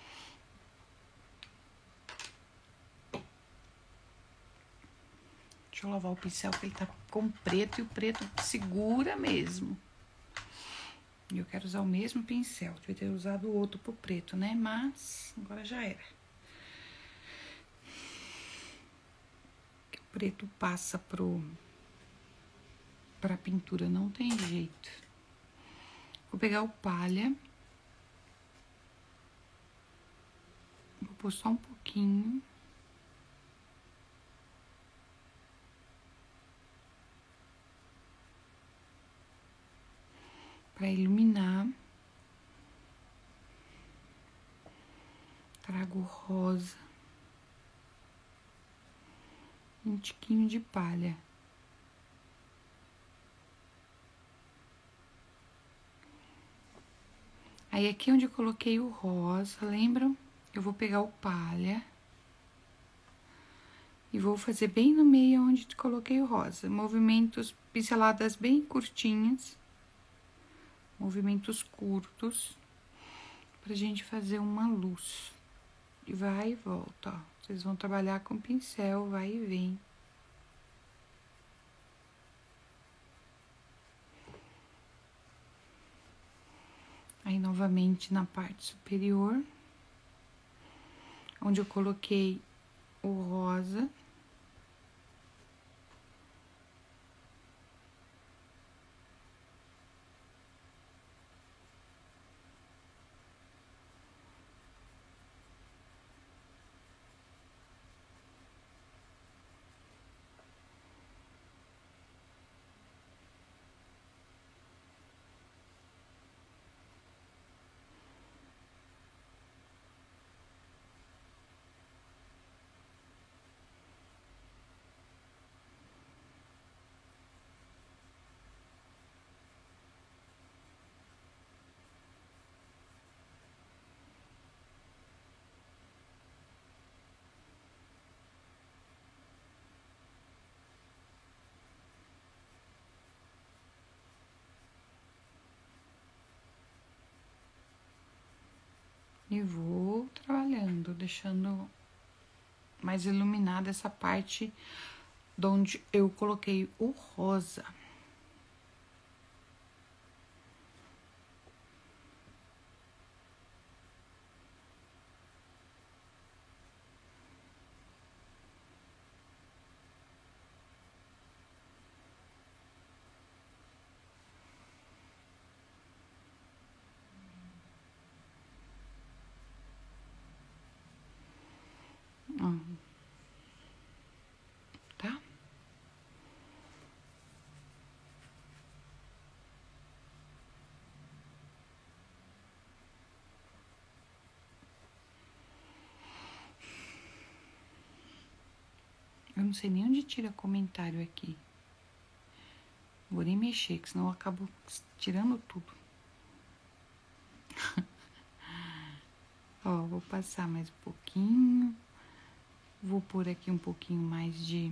Deixa eu lavar o pincel, porque ele tá com preto e o preto segura mesmo. E eu quero usar o mesmo pincel. Devia ter usado o outro pro preto, né? Mas agora já era. O preto passa pra pintura, não tem jeito. Vou pegar o palha. Vou pôr só um pouquinho. Para iluminar. Trago rosa. Um tiquinho de palha. Aí, aqui onde eu coloquei o rosa, lembram? Eu vou pegar o palha. E vou fazer bem no meio onde coloquei o rosa. Movimentos, pinceladas bem curtinhas. Movimentos curtos. Pra gente fazer uma luz. E vai e volta, ó. Vocês vão trabalhar com pincel, vai e vem. Aí, novamente, na parte superior, onde eu coloquei o rosa. E vou trabalhando, deixando mais iluminada essa parte de onde eu coloquei o rosa. Ó, tá? Eu não sei nem onde tira comentário aqui. Vou nem mexer, que senão eu acabo tirando tudo. Ó, vou passar mais um pouquinho. Vou pôr aqui um pouquinho mais de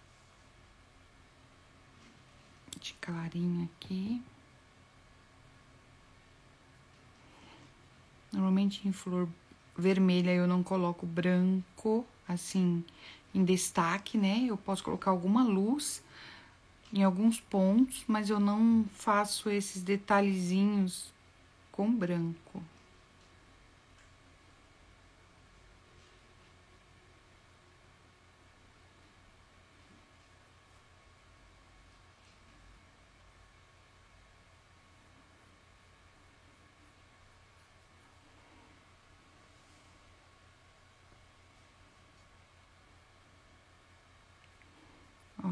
clarinho aqui. Normalmente em flor vermelha eu não coloco branco, assim, em destaque, né? Eu posso colocar alguma luz em alguns pontos, mas eu não faço esses detalhezinhos com branco. Ó.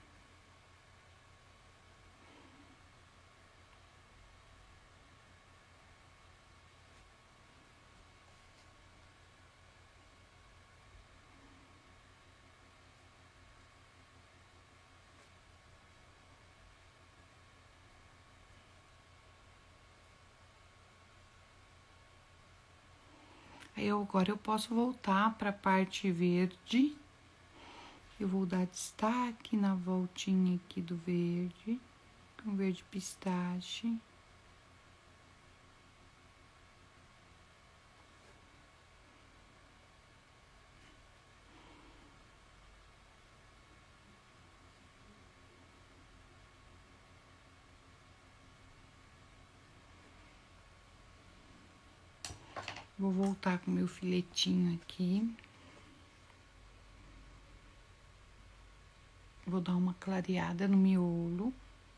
Aí agora eu posso voltar para a parte verde. Eu vou dar destaque na voltinha aqui do verde, com verde pistache. Vou voltar com meu filetinho aqui. Vou dar uma clareada no miolo.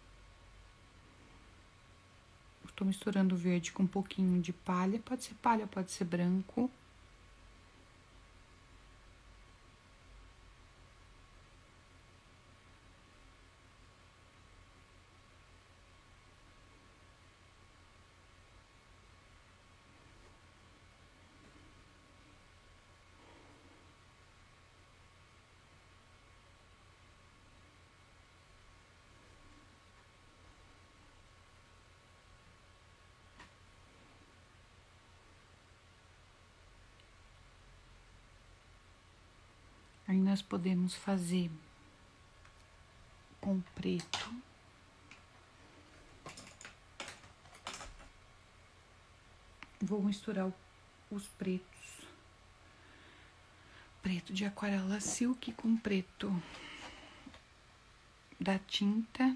Tô misturando o verde com um pouquinho de palha, pode ser branco. Aí nós podemos fazer com preto. Vou misturar os pretos. Preto de aquarela silk com preto da tinta.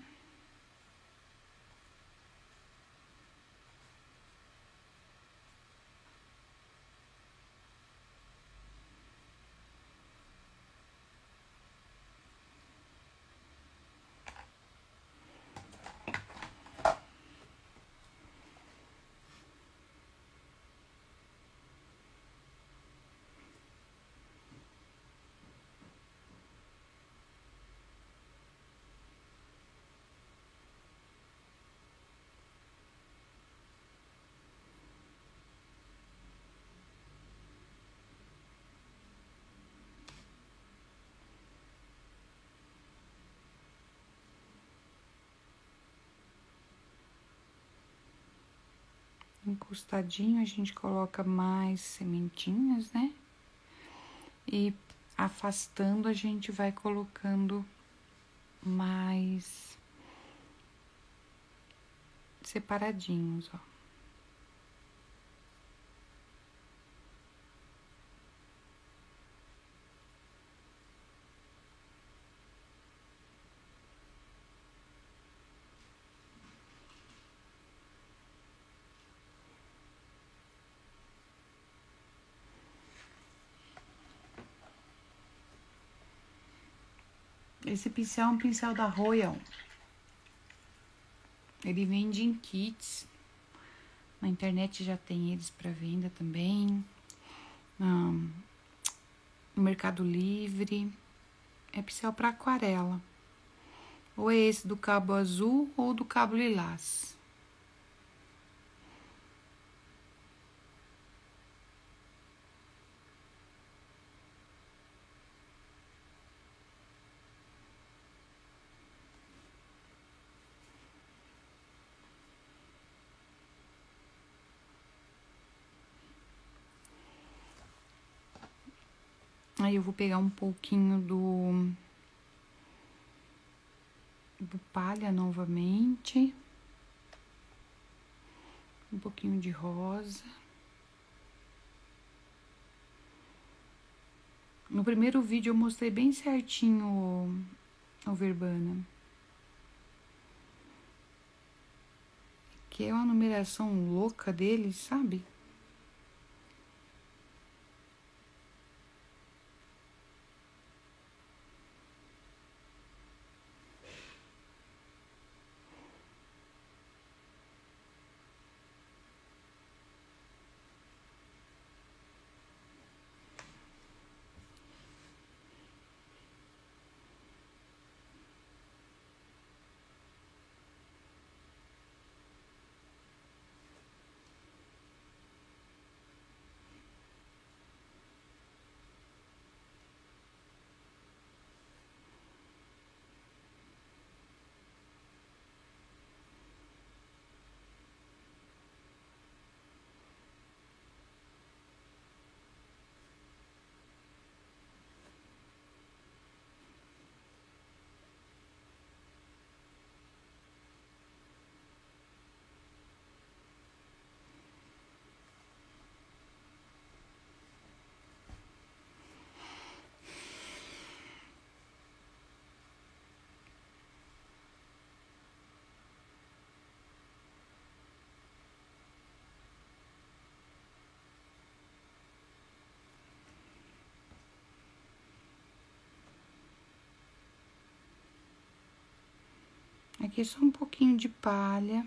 Encostadinho, a gente coloca mais sementinhas, né? E afastando, a gente vai colocando mais separadinhos, ó. Esse pincel é um pincel da Royal. Ele vende em kits. Na internet já tem eles para venda também. No Mercado Livre. É pincel para aquarela. Ou é esse do cabo azul ou do cabo lilás. Aí eu vou pegar um pouquinho do palha novamente. Um pouquinho de rosa. No primeiro vídeo eu mostrei bem certinho o verbena. Que é uma numeração louca dele, sabe? Aqui só um pouquinho de palha.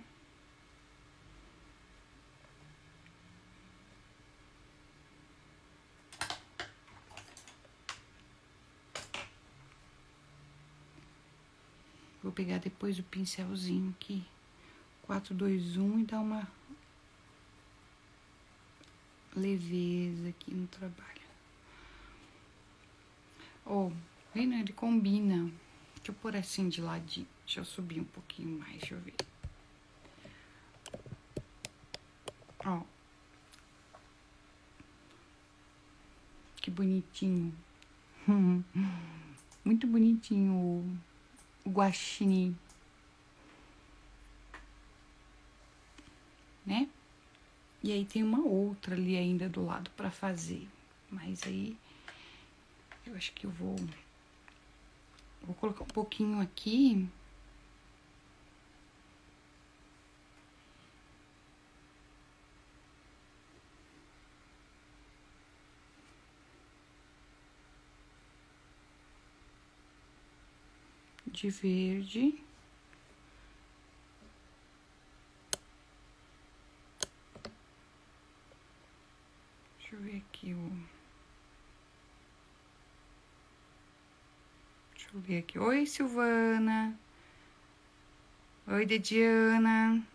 Vou pegar depois o pincelzinho aqui, 421, e dar uma leveza aqui no trabalho. Ó, vendo? Ele combina. Deixa eu pôr assim de ladinho. Deixa eu subir um pouquinho mais, deixa eu ver. Ó. Que bonitinho. Muito bonitinho o guaxinim. Né? E aí tem uma outra ali ainda do lado pra fazer. Mas aí eu acho que eu vou colocar um pouquinho aqui. De verde. Deixa eu ver aqui o... Deixa eu ver aqui. Oi, Silvana. Oi, Dediana.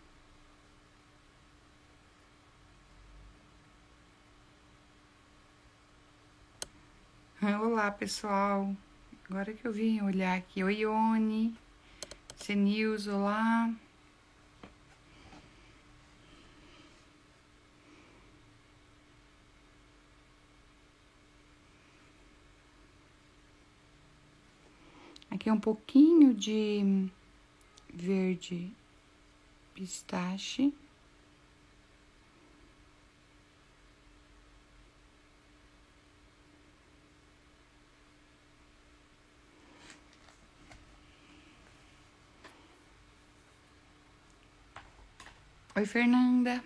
Olá, pessoal. Agora que eu vim olhar aqui. Oi, Ione. Senils, olá. Aqui é um pouquinho de verde pistache. Oi, Fernanda.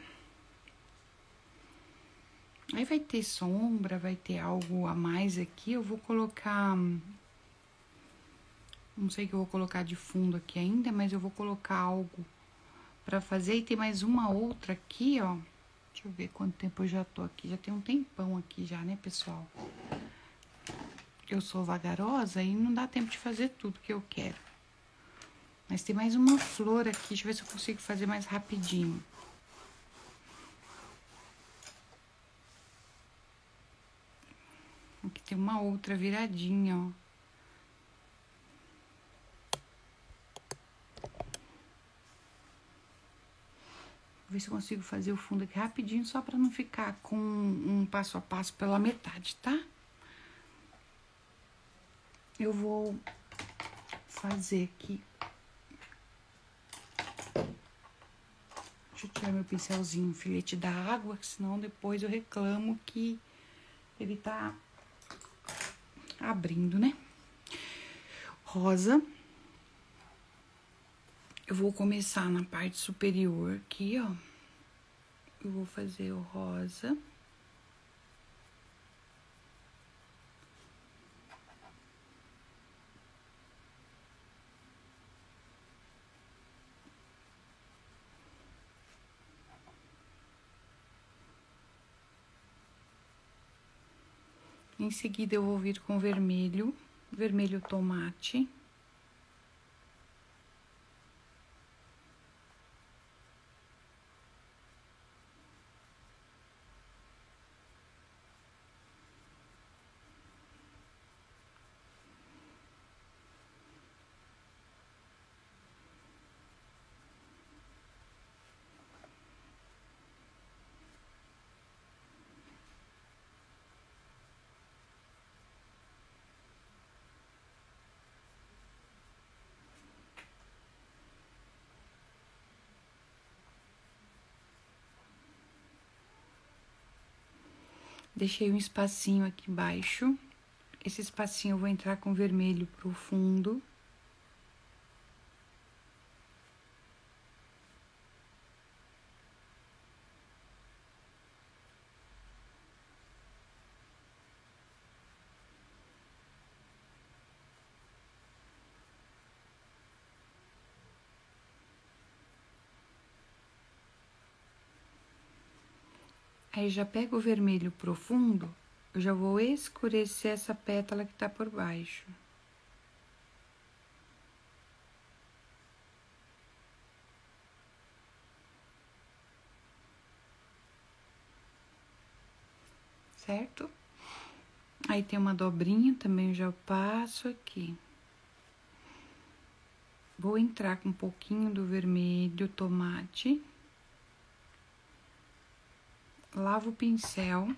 Aí vai ter sombra, vai ter algo a mais aqui. Eu vou colocar Não sei o que eu vou colocar de fundo aqui ainda, mas eu vou colocar algo pra fazer. E tem mais uma outra aqui, ó. Deixa eu ver quanto tempo eu já tô aqui. Já tem um tempão aqui já, né, pessoal? Eu sou vagarosa e não dá tempo de fazer tudo que eu quero. Mas tem mais uma flor aqui. Deixa eu ver se eu consigo fazer mais rapidinho. Aqui tem uma outra viradinha, ó. Vou ver se eu consigo fazer o fundo aqui rapidinho, só pra não ficar com um passo a passo pela metade, tá? Eu vou fazer aqui. Deixa eu tirar meu pincelzinho, filete da água, senão depois eu reclamo que ele tá abrindo, né? Rosa. Eu vou começar na parte superior aqui, ó. Eu vou fazer o rosa. Em seguida, eu vou vir com vermelho, vermelho tomate. Deixei um espacinho aqui embaixo. Esse espacinho eu vou entrar com vermelho pro fundo. Aí, já pego o vermelho profundo, eu já vou escurecer essa pétala que tá por baixo. Certo? Aí, tem uma dobrinha, também eu já passo aqui. Vou entrar com um pouquinho do vermelho tomate. Lavo o pincel.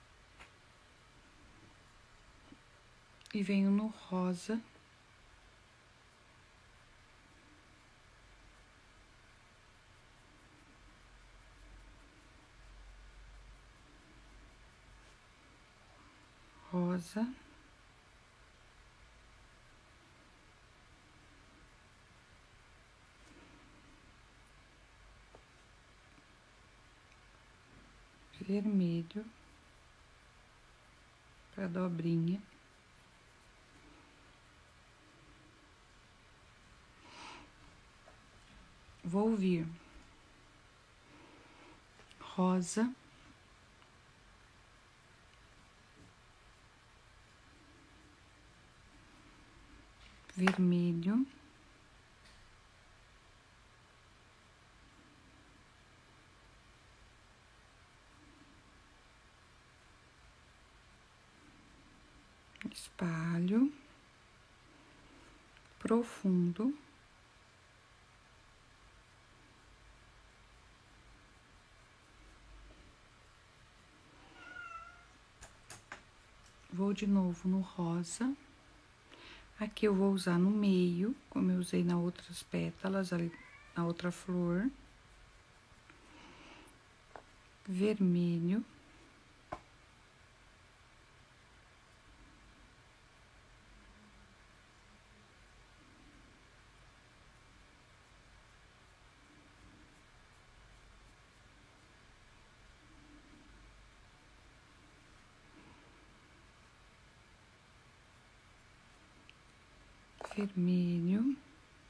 E venho no rosa. Rosa. Vermelho. Pra dobrinha. Vou vir rosa, vermelho, espalho, profundo. Vou de novo no rosa. Aqui eu vou usar no meio, como eu usei nas outras pétalas, ali na outra flor. Vermelho. vermelho.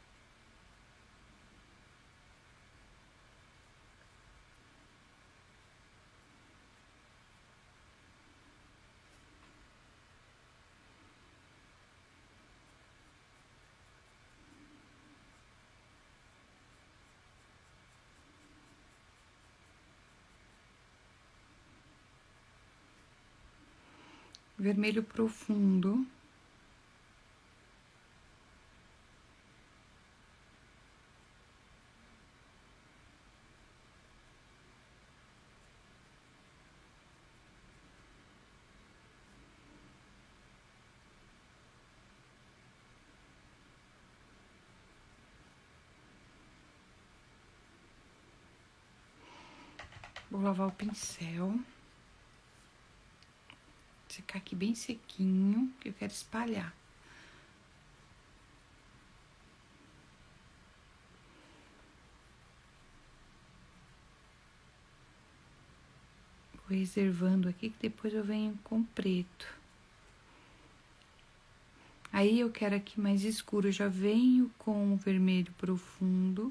Vermelho profundo. Vou lavar o pincel. Secar aqui bem sequinho, que eu quero espalhar. Vou reservando aqui, que depois eu venho com preto. Aí, eu quero aqui mais escuro, eu já venho com o vermelho profundo.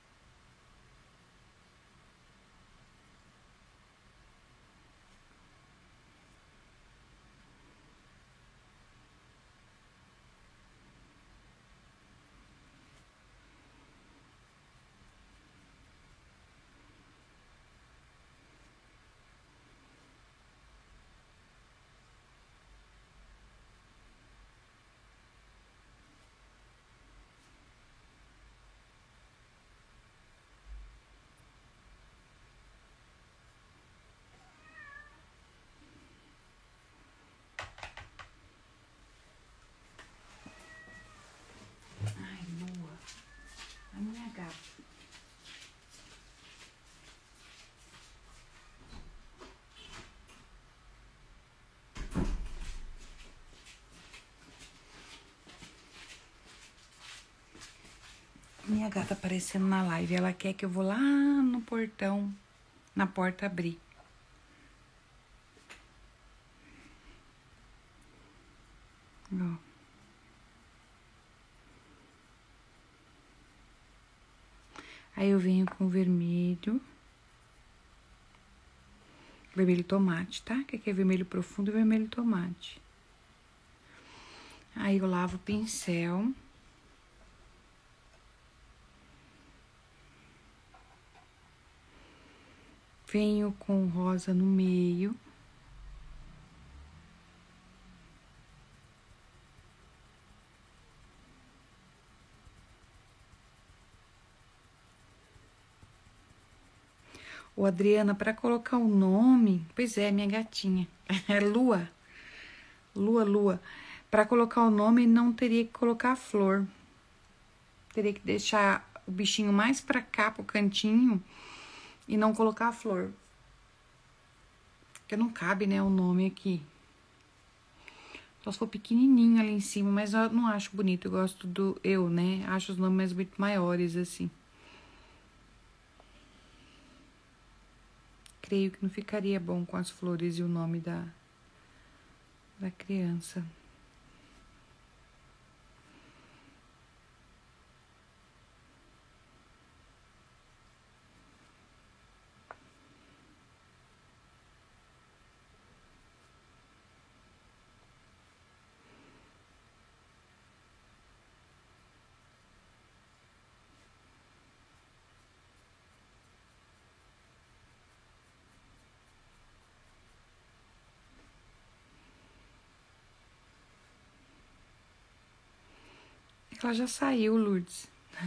Ai, Lua, a minha gata. Minha gata aparecendo na live, ela quer que eu vou lá no portão, na porta abrir. Ó. Aí eu venho com vermelho. Vermelho tomate, tá? Que aqui é vermelho profundo e vermelho tomate. Aí eu lavo o pincel. Venho com rosa no meio. Ô, Adriana, para colocar o nome... Pois é, minha gatinha. É Lua. Lua. Para colocar o nome, não teria que colocar a flor. Teria que deixar o bichinho mais pra cá, pro cantinho, e não colocar a flor. Porque não cabe, né, o nome aqui. Só se for pequenininho ali em cima, mas eu não acho bonito. Eu gosto do... né? Acho os nomes muito maiores, assim. Creio que não ficaria bom com as flores e o nome da criança. Ela já saiu, Lourdes.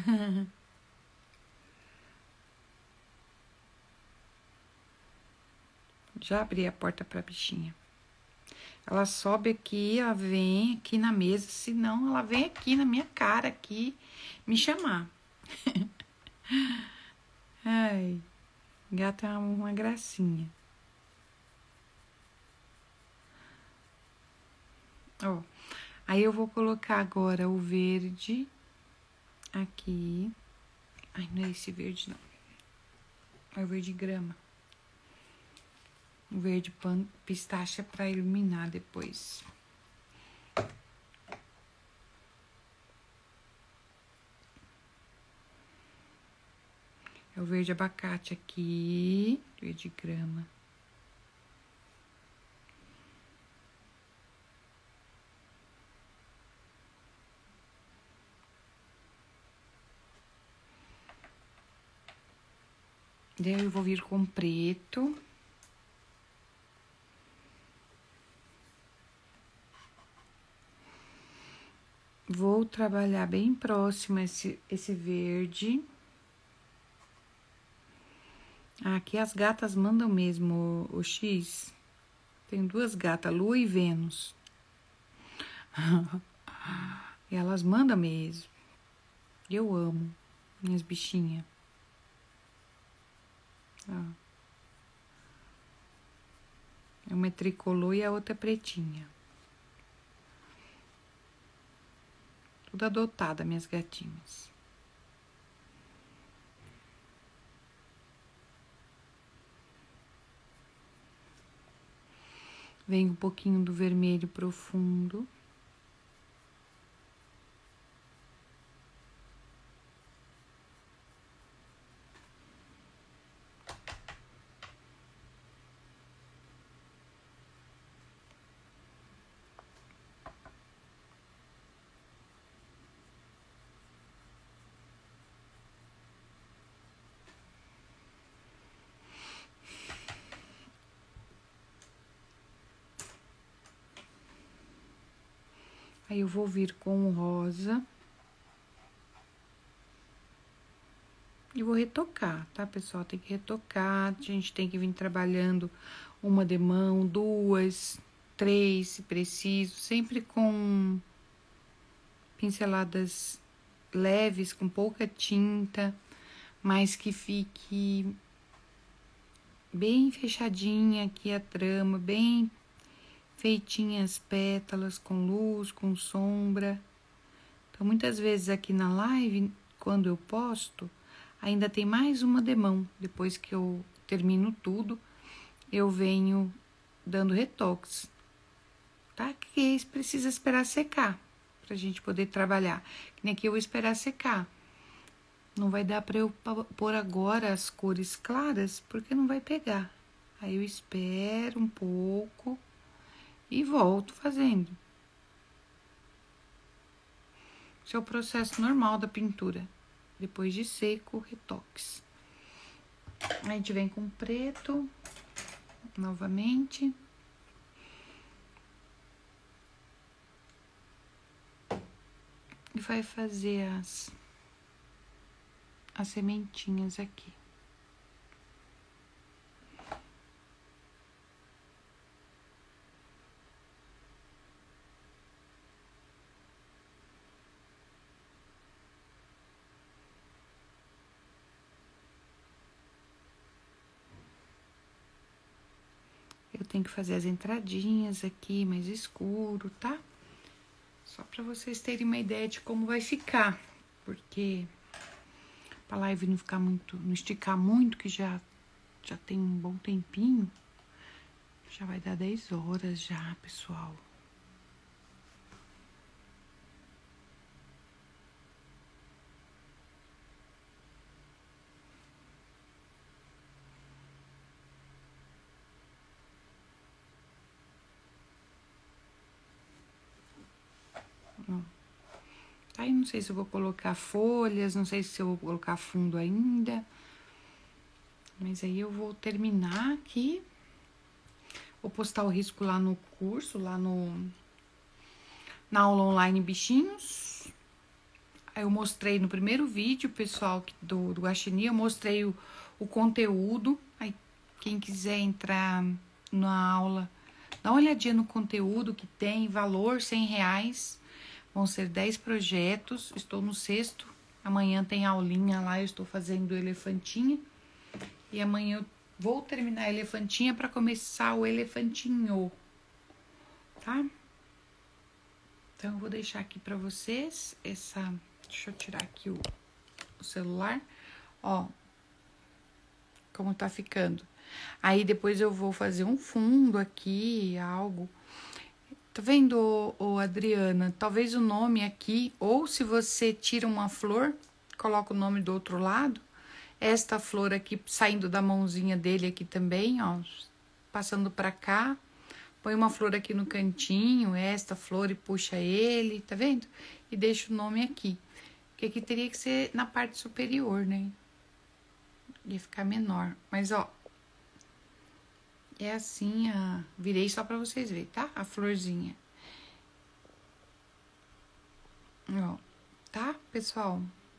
Já abri a porta pra bichinha. Ela sobe aqui, ela vem aqui na mesa. Se não, ela vem aqui na minha cara, aqui, me chamar. Ai, gata é uma gracinha. Ó, aí eu vou colocar agora o verde aqui. Ai, não é esse verde, não. É o verde grama. O verde pistache pra iluminar depois. É o verde abacate aqui, verde grama. Daí eu vou vir com preto. Vou trabalhar bem próximo esse verde. Aqui as gatas mandam mesmo o X. Tem duas gatas, Lua e Vênus. E elas mandam mesmo. Eu amo minhas bichinhas. Ó. Uma é tricolor e a outra é pretinha. Tudo adotada, minhas gatinhas. Vem um pouquinho do vermelho profundo. Aí eu vou vir com o rosa. E vou retocar, tá, pessoal? Tem que retocar, a gente tem que vir trabalhando uma demão, duas, três, se preciso. Sempre com pinceladas leves, com pouca tinta, mas que fique bem fechadinha aqui a trama, bem feitinha as pétalas, com luz, com sombra. Então, muitas vezes aqui na live, quando eu posto, ainda tem mais uma demão. Depois que eu termino tudo, eu venho dando retoques, tá? Que precisa esperar secar, pra gente poder trabalhar. Que nem aqui eu vou esperar secar. Não vai dar pra eu pôr agora as cores claras, porque não vai pegar. Aí eu espero um pouco e volto fazendo. Esse é o processo normal da pintura. Depois de seco, retoques. Aí a gente vem com preto, novamente. E vai fazer as sementinhas aqui. Eu tenho que fazer as entradinhas aqui, mais escuro, tá? Só pra vocês terem uma ideia de como vai ficar. Porque pra live não ficar muito, não esticar muito, que já tem um bom tempinho. Já vai dar 10 horas já, pessoal. Aí não sei se eu vou colocar folhas, não sei se eu vou colocar fundo ainda. Mas aí eu vou terminar aqui. Vou postar o risco lá no curso, lá na aula online Bichinhos. Aí eu mostrei no primeiro vídeo, pessoal, do Guaxinim, eu mostrei o conteúdo. Aí quem quiser entrar na aula, dá uma olhadinha no conteúdo que tem, valor R$100. Vão ser 10 projetos, estou no 6º. Amanhã tem aulinha lá, eu estou fazendo elefantinha. E amanhã eu vou terminar a elefantinha para começar o elefantinho, tá? Então, eu vou deixar aqui para vocês essa... Deixa eu tirar aqui o celular. Ó, como tá ficando. Aí, depois eu vou fazer um fundo aqui, algo... Tá vendo, Adriana? Talvez o nome aqui, ou se você tira uma flor, coloca o nome do outro lado, esta flor aqui saindo da mãozinha dele aqui também, ó, passando pra cá. Põe uma flor aqui no cantinho, esta flor, e puxa ele, tá vendo? E deixa o nome aqui. Porque aqui teria que ser na parte superior, né? Ia ficar menor. Mas, ó, é assim, virei só pra vocês verem, tá? A florzinha. Ó, tá, pessoal?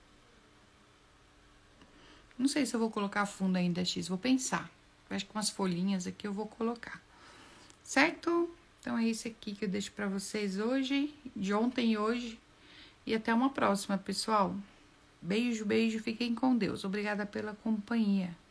Não sei se eu vou colocar fundo ainda, X, vou pensar. Acho que umas folhinhas aqui eu vou colocar. Certo? Então, é isso aqui que eu deixo pra vocês hoje, de ontem e hoje. E até uma próxima, pessoal. Beijo, beijo, fiquem com Deus. Obrigada pela companhia.